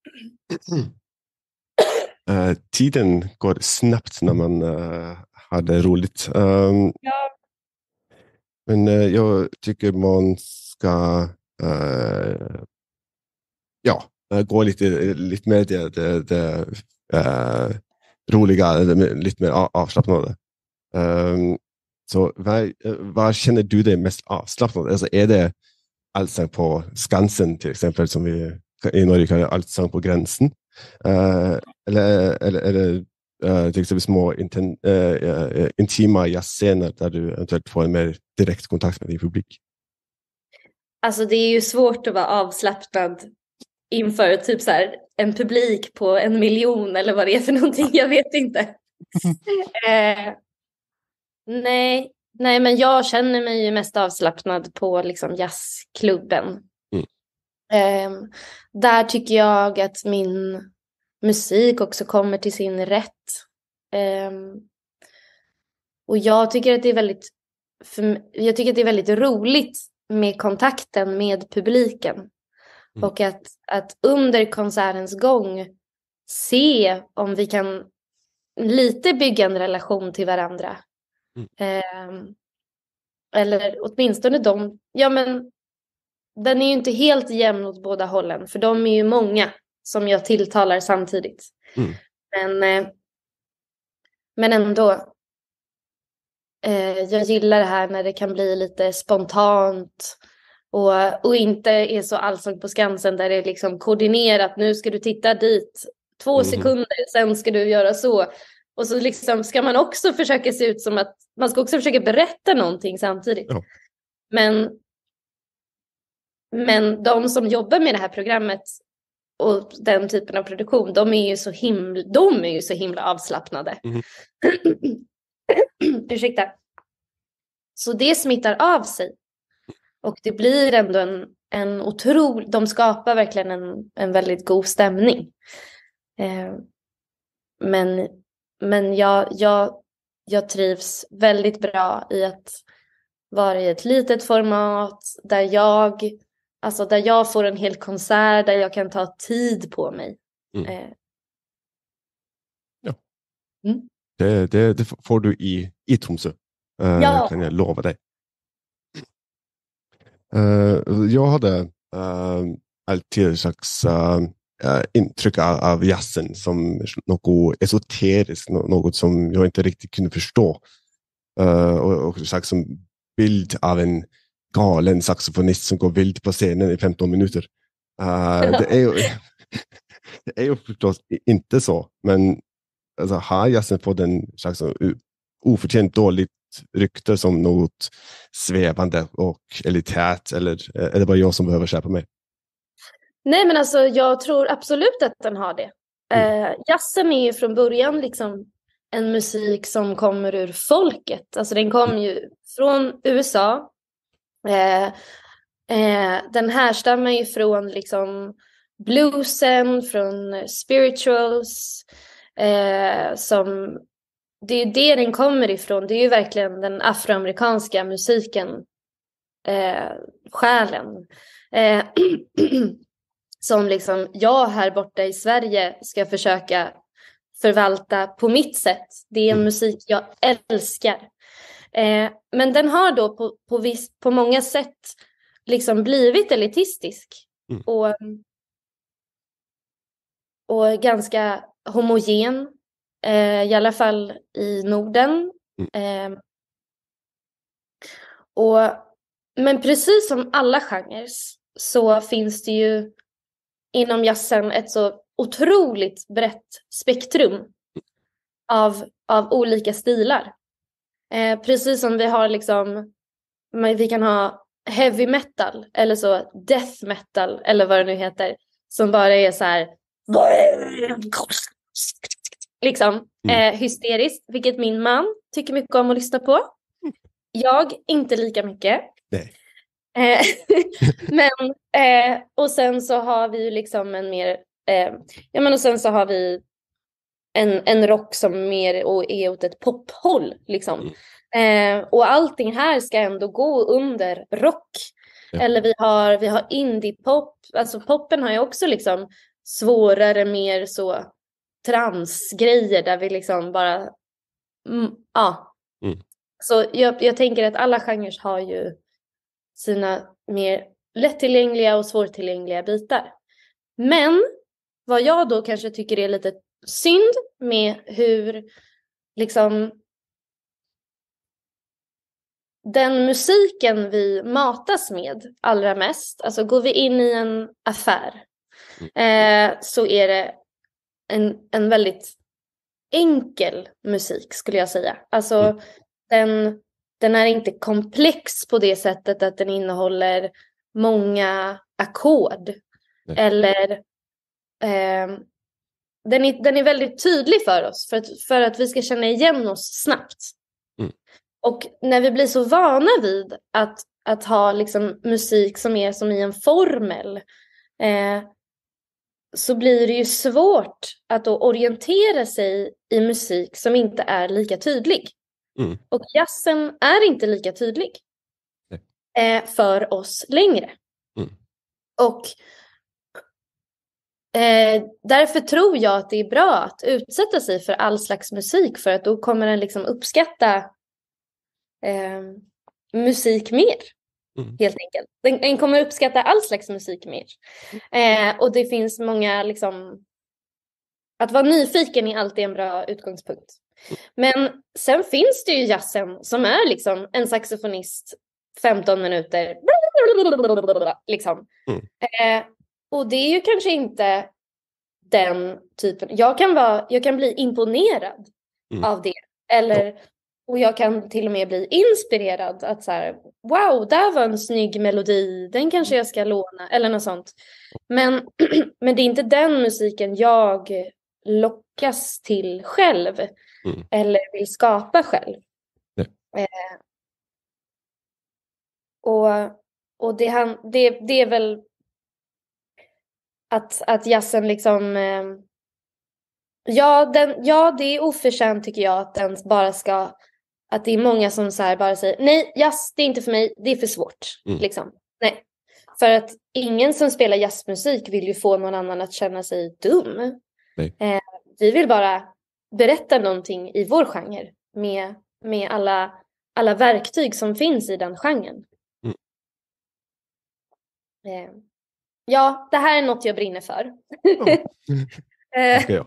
uh, tiden går snabbt när man uh, har det roligt. Um, Ja. Men uh, jag tycker man ska uh, ja, uh, gå lite, lite mer det, det, det uh, roliga, lite mer avslappnade. Um, så vad, uh, vad känner du dig mest avslappnad? Alltså är det allsång på Skansen till exempel, som vi i Norge kallar allsång på gränsen? Uh, eller, eller, eller uh, till exempel små inten, uh, uh, intima jazzscener där du eventuellt får en mer direkt kontakt med din publik? Alltså det är ju svårt att vara avslappnad inför typ så här en publik på en miljon eller vad det är för någonting, jag vet inte. eh, nej, nej, men jag känner mig ju mest avslappnad på liksom jazzklubben. Mm. Eh, där tycker jag att min musik också kommer till sin rätt. Eh, och jag tycker att det är väldigt, för, jag tycker att det är väldigt roligt med kontakten med publiken. Mm. Och att, att under konsertens gång se om vi kan lite bygga en relation till varandra. Mm. Eh, eller åtminstone de, ja men den är ju inte helt jämn åt båda hållen. För de är ju många som jag tilltalar samtidigt. Mm. Men, eh, men ändå. Eh, jag gillar det här när det kan bli lite spontant. Och, och inte är så allsång på Skansen där det är liksom koordinerat. Nu ska du titta dit två mm. sekunder, sen ska du göra så. Och så liksom ska man också försöka se ut som att man ska också försöka berätta någonting samtidigt. Ja. Men, men de som jobbar med det här programmet och den typen av produktion, de är ju så himla, de är ju så himla avslappnade. Mm. Ursäkta. Så det smittar av sig. Och det blir ändå en, en otrolig... De skapar verkligen en, en väldigt god stämning. Eh, men men jag, jag, jag trivs väldigt bra i att vara i ett litet format. Där jag, alltså där jag får en hel konsert. Där jag kan ta tid på mig. Mm. Eh. Ja. Mm. Det, det, det får du i, i Tromsø, uh, Ja. kan jag lova dig. Uh, jag hade uh, alltid ett slags uh, uh, intryck av, av jazzen som något esoteriskt, något som jag inte riktigt kunde förstå. Uh, och, och en slags som bild av en galen saxofonist som går vild på scenen i femton minuter. Uh, det, är ju, det är ju förstås inte så, men alltså, har jazzen fått en slags oförtjänt dåligt rykte som något svävande och elitärt, eller är det bara jag som behöver köpa mig? Nej, men alltså jag tror absolut att den har det. Mm. Eh, jazzen är ju från början liksom en musik som kommer ur folket. Alltså den kom ju från U S A. Eh, eh, den härstammar ju från liksom bluesen, från spirituals. Eh, som, det är ju det den kommer ifrån. Det är ju verkligen den afroamerikanska musiken. Eh, själen. Eh, som liksom jag här borta i Sverige ska försöka förvalta på mitt sätt. Det är en musik jag älskar. Eh, men den har då på, på, viss, på många sätt liksom blivit elitistisk. Mm. Och, och ganska homogen. Eh, I alla fall i Norden. Mm. Eh, och, men precis som alla genrer så finns det ju inom jazzen ett så otroligt brett spektrum av, av olika stilar. Eh, precis som vi har liksom, vi kan ha heavy metal eller så death metal eller vad det nu heter, som bara är så här liksom eh, hysteriskt, vilket min man tycker mycket om att lyssna på. Jag inte lika mycket. Nej. Eh, men eh, och sen så har vi ju liksom en mer eh, ja men och sen så har vi en, en rock som mer och är åt ett pophåll liksom. Eh, och allting här ska ändå gå under rock. Ja. Eller vi har vi har indie pop, alltså poppen har ju också liksom svårare, mer så transgrejer där vi liksom bara mm, ja. Mm. Så jag, jag tänker att alla genrer har ju sina mer lättillgängliga och svårtillgängliga bitar. Men vad jag då kanske tycker är lite synd med hur liksom den musiken vi matas med allra mest, alltså går vi in i en affär eh, så är det en, en väldigt enkel musik skulle jag säga. Alltså mm. den Den är inte komplex på det sättet att den innehåller många ackord. Eller eh, den, är, den är väldigt tydlig för oss. För att, för att vi ska känna igen oss snabbt. Mm. Och när vi blir så vana vid att, att ha liksom musik som är som i en formel. Eh, så blir det ju svårt att då orientera sig i musik som inte är lika tydlig. Mm. Och jazzen är inte lika tydlig eh, för oss längre. Mm. Och eh, därför tror jag att det är bra att utsätta sig för all slags musik, för att då kommer den liksom uppskatta eh, musik mer. Mm. Helt enkelt. Den, den kommer uppskatta all slags musik mer. Eh, och det finns många liksom, att vara nyfiken är alltid en bra utgångspunkt. Men sen finns det ju jazzen som är liksom en saxofonist femton minuter liksom. Mm. Eh, och det är ju kanske inte den typen. Jag kan vara, jag kan bli imponerad mm. av det, eller och jag kan till och med bli inspirerad att så här, wow, där var en snygg melodi, den kanske jag ska låna eller något sånt. Men men det är inte den musiken jag lockas till själv. Mm. Eller vill skapa själv. Eh, och och det, han, det, det är väl att, att jazzen liksom eh, ja, den, ja, det är oförtjänt tycker jag att den bara ska, att det är många som så här bara säger nej, jazz det är inte för mig, det är för svårt. Mm. Liksom. Nej. För att ingen som spelar jazzmusik vill ju få någon annan att känna sig dum. Nej. Eh, vi vill bara berättar någonting i vår genre med, med alla, alla verktyg som finns i den genren. Mm. Eh, ja, det här är något jag brinner för. Mm. Okay, ja.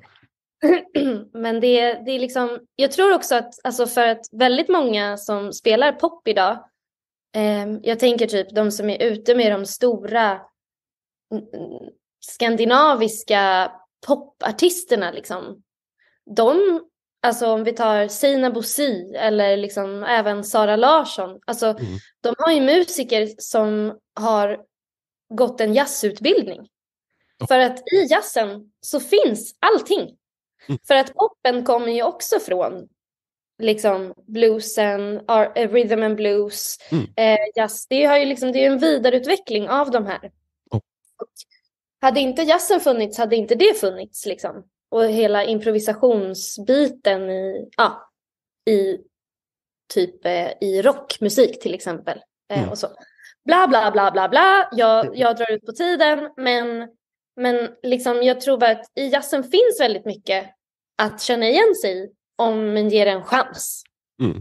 Men det, det är liksom, jag tror också att alltså för att väldigt många som spelar pop idag, eh, jag tänker typ de som är ute med de stora mm, skandinaviska popartisterna liksom, de, alltså om vi tar Sina Bosi eller liksom även Sara Larsson, alltså Mm. de har ju musiker som har gått en jazzutbildning. Oh. För att i jazzen så finns allting. Mm. För att poppen kommer ju också från liksom bluesen, ar- rhythm and blues, Mm. eh, jazz. Det har ju liksom, det är en vidareutveckling av de här. Oh. Och hade inte jazzen funnits, hade inte det funnits liksom. Och hela improvisationsbiten i, ja, i typ eh, i rockmusik till exempel. Eh, Mm. och så. Bla bla bla bla bla. Jag, jag drar ut på tiden, men, men liksom, jag tror bara att i jazzen finns väldigt mycket att känna igen sig i om man ger en chans. Mm.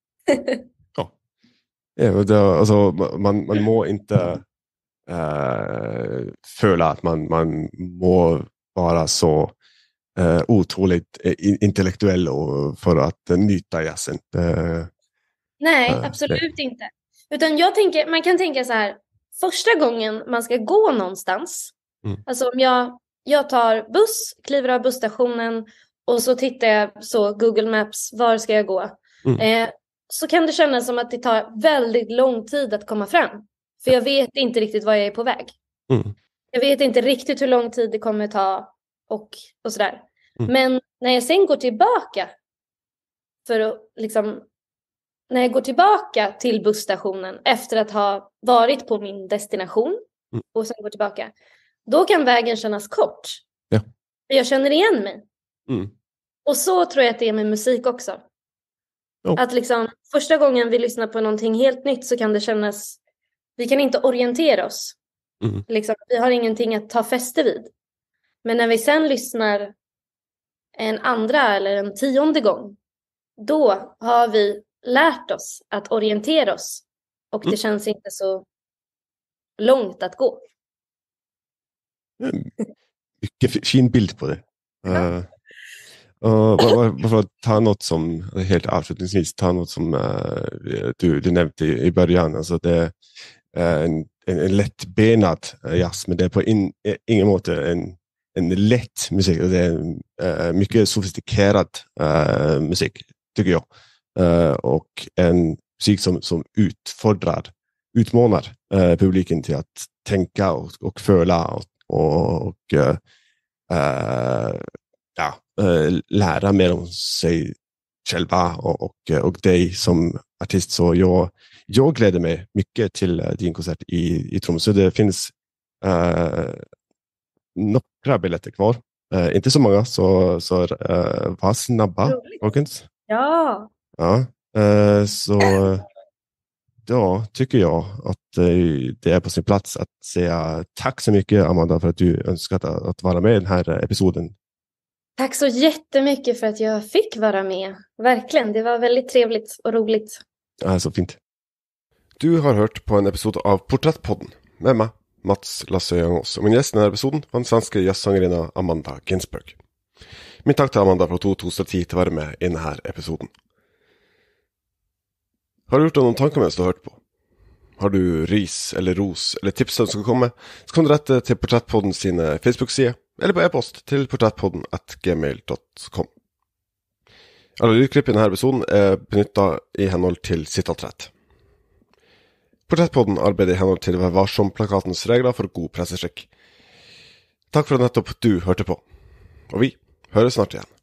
Ja. Ja, och det, alltså, man, man må inte uh, føle att man, man må vara så uh, otroligt intellektuell och för att nyta jazzen. Uh, Nej, uh, absolut det. inte. Utan jag tänker, man kan tänka så här, första gången man ska gå någonstans, mm. alltså om jag, jag tar buss, kliver av busstationen och så tittar jag så Google Maps, var ska jag gå? Mm. Eh, så kan det kännas som att det tar väldigt lång tid att komma fram. För jag vet inte riktigt var jag är på väg. Mm. Jag vet inte riktigt hur lång tid det kommer ta och, och sådär. Mm. Men när jag sen går tillbaka för att liksom, när jag går tillbaka till busstationen efter att ha varit på min destination mm. och sen går tillbaka, då kan vägen kännas kort. Ja. Jag känner igen mig. Mm. Och så tror jag att det är med musik också. Oh. Att liksom, första gången vi lyssnar på någonting helt nytt så kan det kännas, vi kan inte orientera oss. Mm. Liksom, vi har ingenting att ta fäste vid. Men när vi sen lyssnar en andra eller en tionde gång, då har vi lärt oss att orientera oss. Och mm. det känns inte så långt att gå. Mycket fin bild på det. Ja. Uh, uh, bara, bara för att ta något som, helt avslutningsvis, ta något som uh, du, du nämnde i, i början. Alltså det är en, en, en lättbenad jazz, men det är på in, ingen måte en, en lätt musik. Det är en, uh, mycket sofistikerad uh, musik, tycker jag. Uh, och en musik som, som utfordrar, utmanar uh, publiken till att tänka och, och föla och, och, och uh, uh, ja, uh, lära mer om sig själva och, och, och dig som artist. Så jag, jag gläder mig mycket till uh, din konsert i, i Tromsø. Det finns uh, några biljetter kvar. Uh, inte så många, så, så uh, var snabba. Folkens. Ja. Ja, uh, så då tycker jag att uh, det är på sin plats att säga tack så mycket, Amanda, för att du önskat att, att vara med i den här episoden. Tack så jättemycket för att jag fick vara med. Verkligen, det var väldigt trevligt och roligt. Ja, så fint. Du har hört på en episod av Porträttpodden med mig, Mats Lasse Jangås. Och min gäst i den här episoden var den svenska jazzsångerinnan Amanda Ginsberg. Min tack till Amanda för att hon tog sig tid till att vara med i den här episoden. Har du gjort någon tankar mens du har hört på? Har du ris eller ros eller tips som ska komma, så kan du rätta till Porträttpodden sin Facebook-sida eller på e-post till porträttpodden at gmail dot com. Alla lydklipp i den här episoden är benyttet i henhold till sitaträtt. Porträttpodden arbeider i henhold til Vær varsom-plakatens regler for god presseskikk. Takk for at nettopp du hørte på. Og vi høres snart igjen.